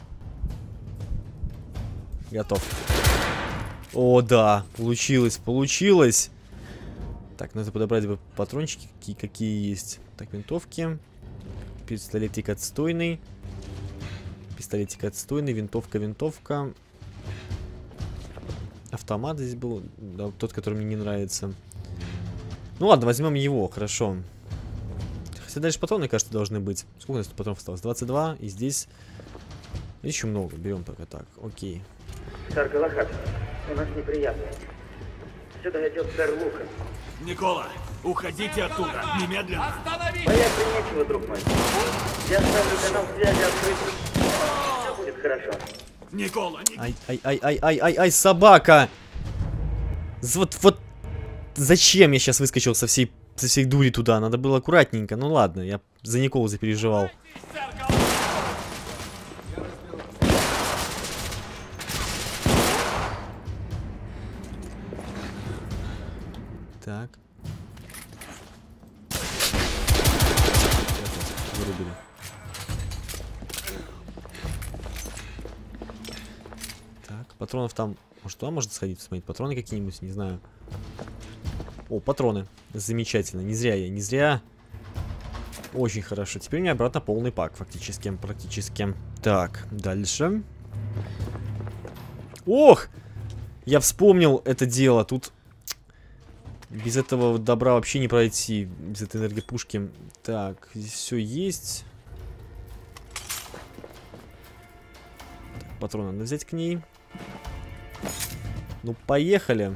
Готов. О, да, получилось, получилось. Так, надо подобрать бы патрончики, какие есть. Так, винтовки. Пистолетик отстойный. Пистолетик отстойный. Винтовка, винтовка. Автомат здесь был. Да, тот, который мне не нравится. Ну ладно, возьмем его, хорошо. Хотя дальше патроны, кажется, должны быть. Сколько у нас тут патронов осталось? 22. И здесь еще много. Берем только так. Окей. Сэр Галахад, у нас неприятности. Сюда идет сэр Лукас. Никола, уходите оттуда, немедленно. Бояться нечего, друг мой. Я ставлю канал связи открытым. Все будет хорошо. Никола, Ай, ай, ай, ай, ай, ай, ай, собака! Вот, зачем я сейчас выскочил со всей дури туда? Надо было аккуратненько. Ну ладно, я за Николу запереживал. Так. Вырубили. Так, патронов там... Может, туда можно сходить, посмотреть? Патроны какие-нибудь, не знаю. О, патроны. Замечательно. Не зря я, не зря. Очень хорошо. Теперь у меня обратно полный пак, фактически, практически. Так, дальше. Ох! Я вспомнил это дело. Тут... Без этого добра вообще не пройти. Без этой энергопушки. Так, здесь все есть. Так, патроны надо взять к ней. Ну, поехали.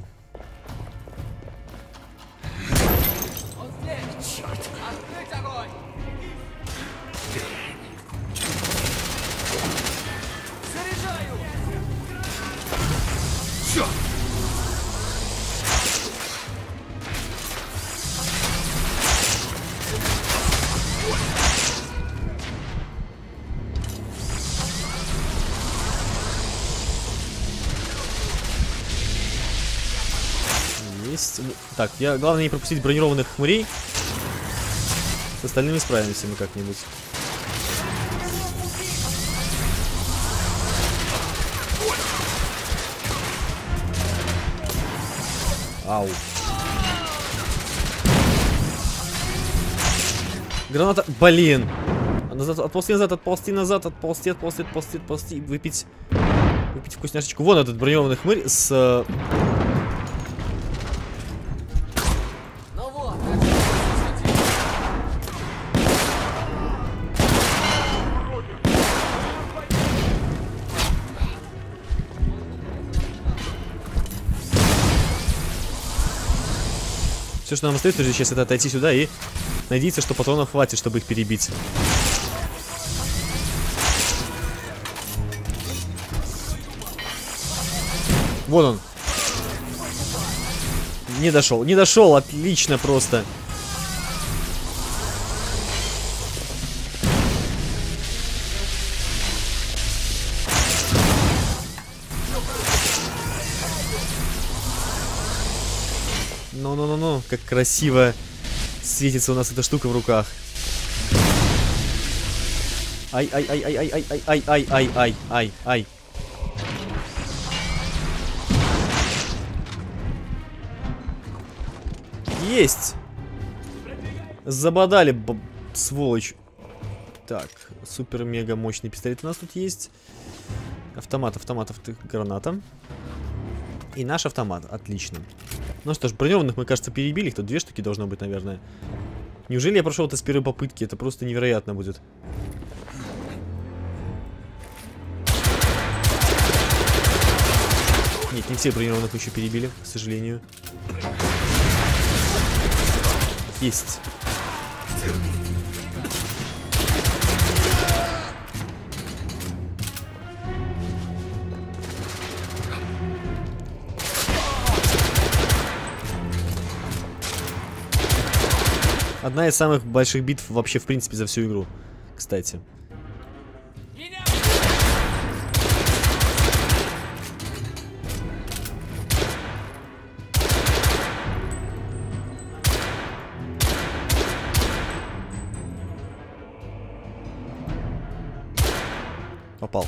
Так, главное не пропустить бронированных хмурей. С остальными справимся мы как-нибудь. Ау. Граната. Блин. Отползти назад, отползти назад, отползти. Выпить вкусняшечку. Вон этот бронированный хмырь с... Все, что нам остается сейчас, это отойти сюда и надеяться, что патронов хватит, чтобы их перебить. Вон он. Не дошел, не дошел, отлично просто. Ну-ну-ну-ну, как красиво светится у нас эта штука в руках. Ай-ай-ай-ай-ай-ай-ай-ай-ай-ай-ай. Есть! Забодали, сволочь. Так, супер-мега мощный пистолет у нас тут есть. Автоматов, граната. И наш автомат, отлично. Ну что ж, бронированных мы, кажется, перебили. Их тут 2 штуки должно быть, наверное. Неужели я прошел это с первой попытки? Это просто невероятно будет. Нет, не все бронированных еще перебили, к сожалению. Есть. Одна из самых больших битв вообще, в принципе, за всю игру, кстати. Попал.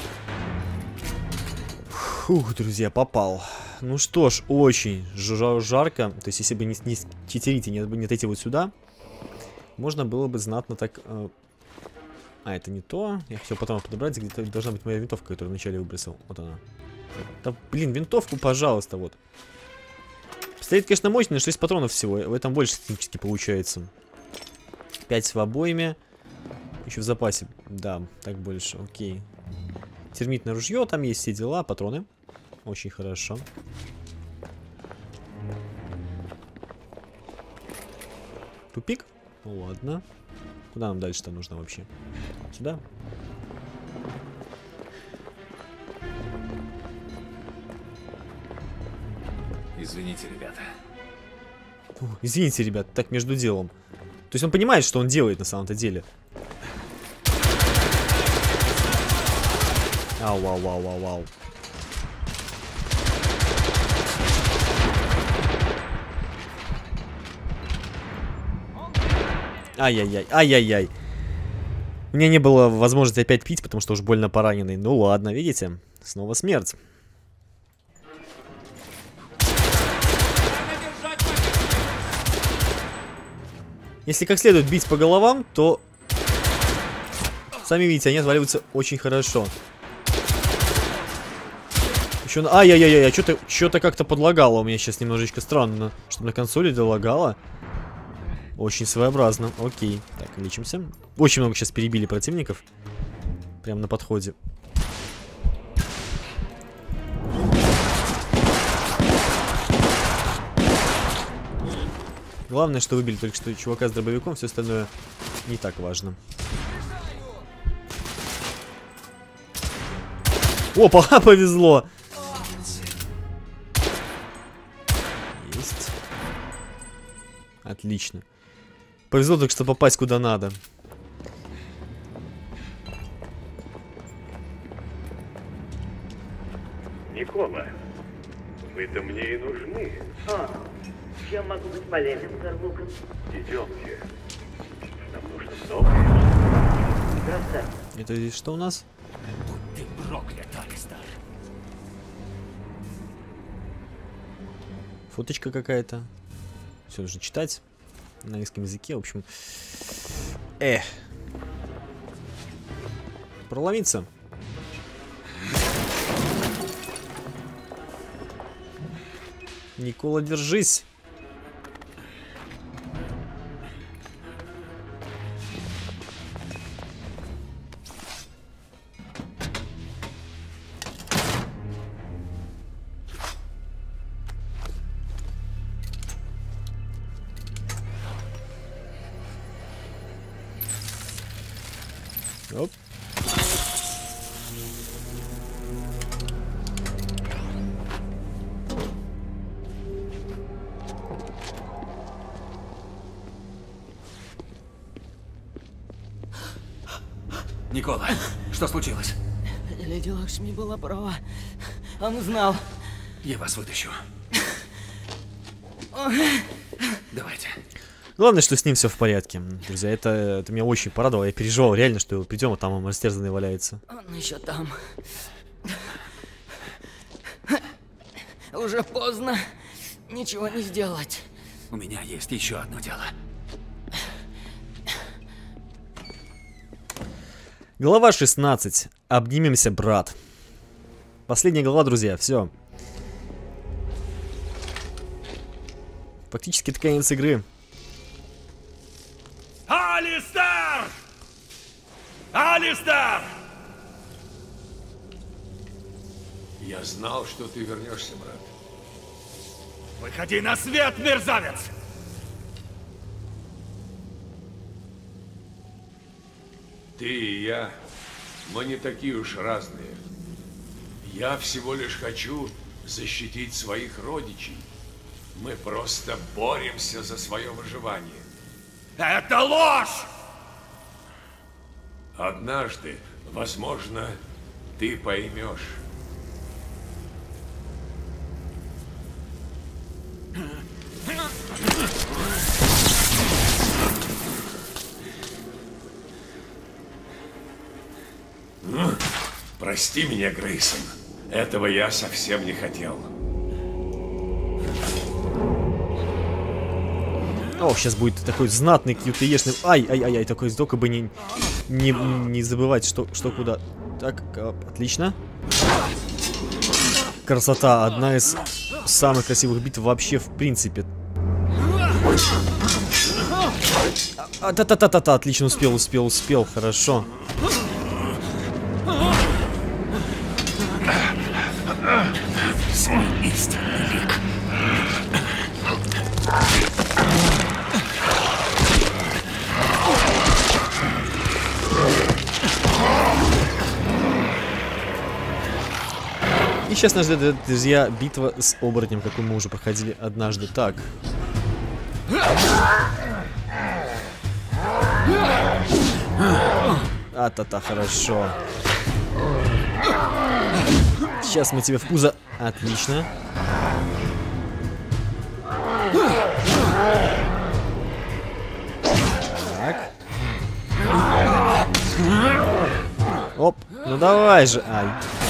Фух, друзья, попал. Ну что ж, очень жарко. То есть, если бы не читерите, не отойти вот сюда, можно было бы знатно так... А, это не то. Я хотел потом подобрать, где-то должна быть моя винтовка, которую вначале выбросил. Вот она. Да, блин, винтовку, пожалуйста, вот. Стоит, конечно, мощный, 6 патронов всего. В этом больше технически получается. 5 в обойме. Еще в запасе. Да, так больше, окей. Термитное ружье, там есть все дела, патроны. Очень хорошо. Тупик? Ну ладно. Куда нам дальше-то нужно вообще? Сюда? Извините, ребята. Извините, ребят, так между делом. То есть он понимает, что он делает на самом-то деле. Ау, ау, ау, ау, ау. Ай-яй-яй, ай-яй-яй. У меня не было возможности опять пить, потому что уж больно пораненный. Ну ладно, видите? Снова смерть. Если как следует бить по головам, то... Сами видите, они отваливаются очень хорошо. Еще... Ай-яй-яй-яй, что-то как-то подлагало у меня сейчас немножечко странно. Чтобы на консоли долагало. Очень своеобразно. Окей. Так, лечимся. Очень много сейчас перебили противников. Прямо на подходе. Главное, что выбили только что чувака с дробовиком, все остальное не так важно. Опа, повезло! Есть. Отлично. Повезло только что попасть куда надо. Никола, вы-то мне и нужны. Чем могу быть полезен, сэр Лукас? Идемте. Нам нужно новое. Красавец. Это здесь что у нас? Будь ты проклят, Алистер. Фоточка какая-то. Все нужно читать. На английском языке, в общем. Проломиться. Никола, держись. Оп. Никола, что случилось? Леди Лакшми была права. Он знал. Я вас вытащу. Давайте. Главное, что с ним все в порядке. Друзья, это меня очень порадовало. Я переживал реально, что придем, а там он растерзанный валяется. Он еще там. Уже поздно. Ничего не сделать. У меня есть еще одно дело. Глава 16. Обнимемся, брат. Последняя глава, друзья. Все. Фактически это конец игры. Алистер! Алистер! Я знал, что ты вернешься, брат. Выходи на свет, мерзавец! Ты и я, мы не такие уж разные. Я всего лишь хочу защитить своих родичей. Мы просто боремся за свое выживание. Это ложь! Однажды, возможно, ты поймешь. Прости меня, Грейсон. Этого я совсем не хотел. О, сейчас будет такой знатный QTE-шный. Ай, такой, только бы не забывать, что куда. Так, отлично. Красота. Одна из самых красивых битв вообще в принципе. Та-та-та-та-та. Отлично, успел. Хорошо. Свой истинный лик. И сейчас нас ждет, друзья, битва с оборотнем, какую мы уже проходили однажды. Так. А-та-та, хорошо. Сейчас мы тебе в пузо. Отлично. Так. Оп, ну давай же. Ай.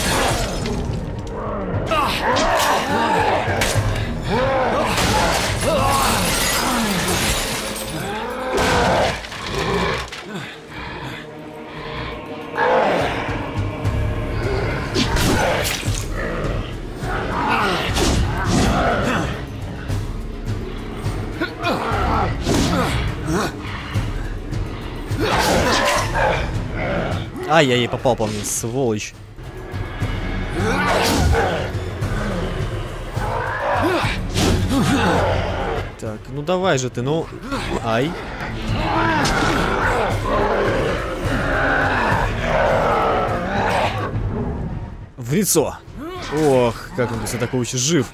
Ай-яй-яй, попал по мне, сволочь. Так, ну давай же ты, ну. Ай. В лицо. Ох, как он после такого еще жив.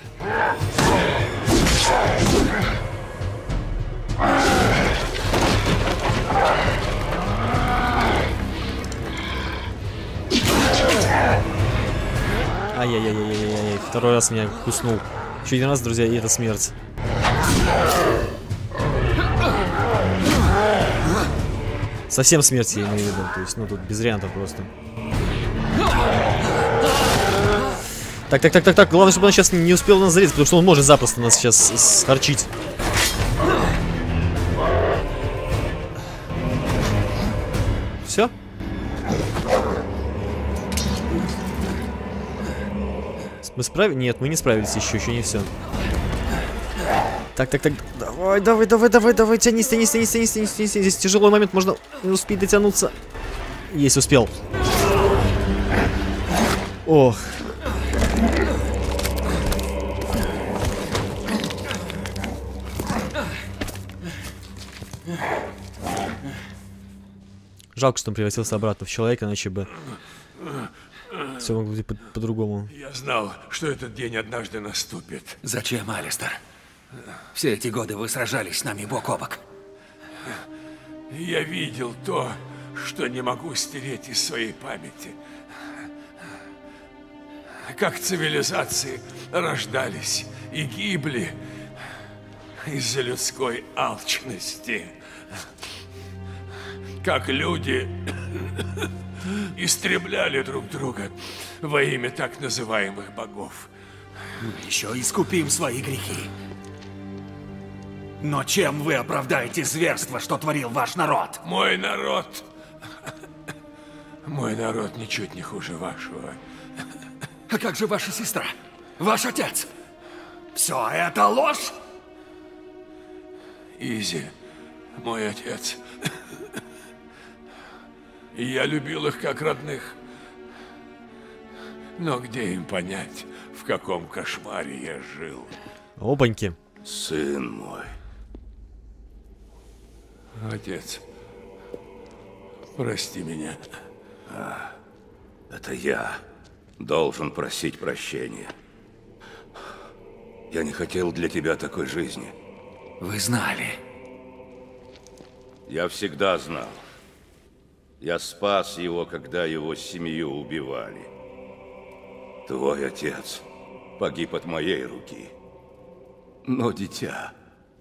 Ай-яй-яй-яй-яй-яй. Второй раз меня куснул. Еще один раз, друзья, и это смерть. Совсем смерть я имею в виду. То есть, ну тут без вариантов просто. Так. Главное, чтобы он сейчас не успел нас зарезать, потому что он может запросто нас сейчас схорчить. Все? Мы справились? Нет, мы не справились еще не все. Так. Давай, тянись. Здесь тяжелый момент, можно не успеть дотянуться. Есть, успел. Ох. Жалко, что он превратился обратно в человека, иначе бы все могло быть по-другому. Я знал, что этот день однажды наступит. Зачем, Алистер? Все эти годы вы сражались с нами бок о бок. Я видел то, что не могу стереть из своей памяти. Как цивилизации рождались и гибли из-за людской алчности. Как люди истребляли друг друга во имя так называемых богов. Мы еще искупим свои грехи. Но чем вы оправдаете зверство, что творил ваш народ? Мой народ ничуть не хуже вашего. А как же ваша сестра? Ваш отец? Все это ложь? Изи, мой отец. И я любил их как родных. Но где им понять, в каком кошмаре я жил? Опаньки. Сын мой. Отец, прости меня. Это я должен просить прощения. Я не хотел для тебя такой жизни. Вы знали. Я всегда знал. Я спас его, когда его семью убивали. Твой отец погиб от моей руки. Но, дитя,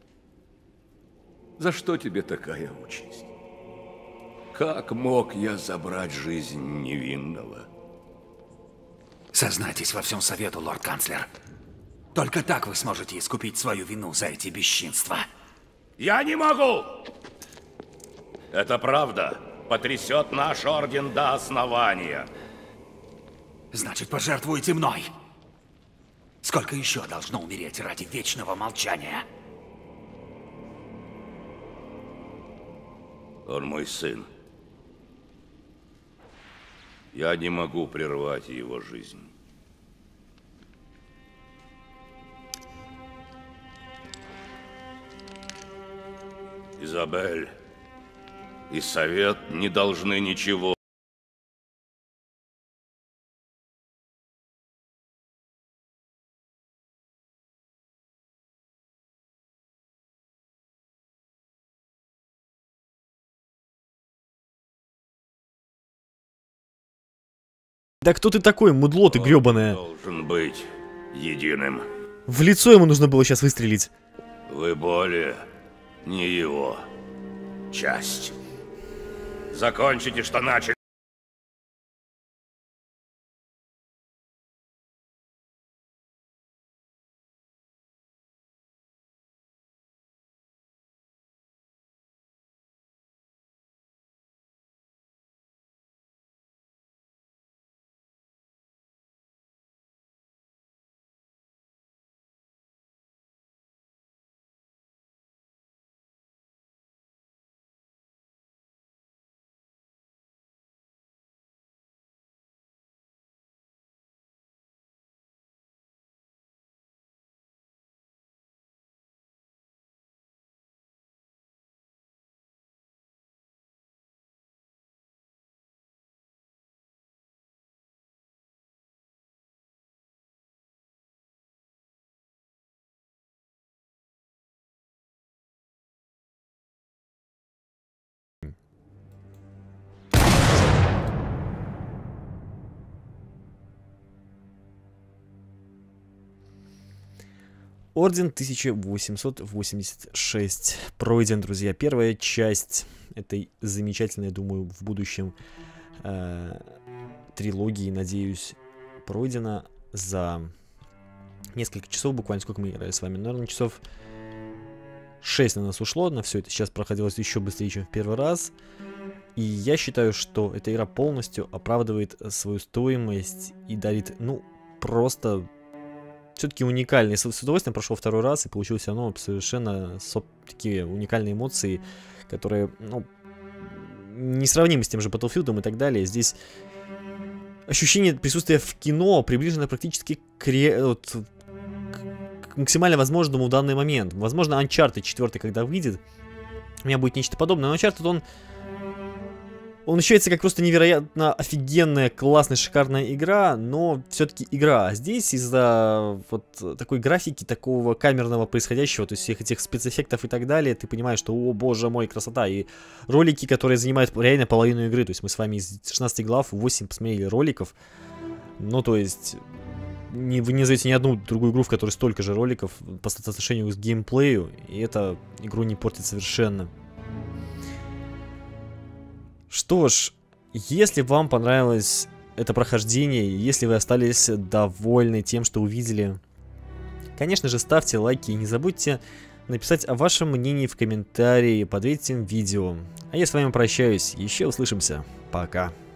за что тебе такая участь? Как мог я забрать жизнь невинного? Сознайтесь во всем совету, лорд-канцлер. Только так вы сможете искупить свою вину за эти бесчинства. Я не могу! Это правда потрясет наш орден до основания. Значит, пожертвуете мной. Сколько еще должно умереть ради вечного молчания? Он мой сын. Я не могу прервать его жизнь. Изабель и совет не должны ничего. Да кто ты такой, мудло ты грёбаное? Должен быть единым. В лицо ему нужно было сейчас выстрелить. Вы более не его часть. Закончите, что начали. Орден 1886 пройден, друзья. Первая часть этой замечательной, я думаю, в будущем трилогии, надеюсь, пройдена за несколько часов, буквально сколько мы играли с вами, наверное, часов 6 на нас ушло, на все это сейчас проходилось еще быстрее, чем в первый раз. И я считаю, что эта игра полностью оправдывает свою стоимость и дарит, ну, просто все-таки уникальный. С удовольствием прошел второй раз и получил все равно совершенно такие уникальные эмоции, которые, ну, несравнимы с тем же Battlefield и так далее. Здесь ощущение присутствия в кино приближено практически к максимально возможному в данный момент. Возможно, Uncharted 4, когда выйдет, у меня будет нечто подобное. Но Uncharted, он ощущается как просто невероятно офигенная, классная, шикарная игра, но все-таки игра. А здесь из-за вот такой графики, такого камерного происходящего, то есть всех этих спецэффектов и так далее, ты понимаешь, что, о боже мой, красота. И ролики, которые занимают реально половину игры, то есть мы с вами из 16 глав 8 посмотрели роликов. Ну, то есть вы не назовете ни одну другую игру, в которой столько же роликов по соотношению к геймплею, и это игру не портит совершенно. Что ж, если вам понравилось это прохождение, если вы остались довольны тем, что увидели, конечно же, ставьте лайки и не забудьте написать о вашем мнении в комментарии под этим видео. А я с вами прощаюсь, еще услышимся, пока.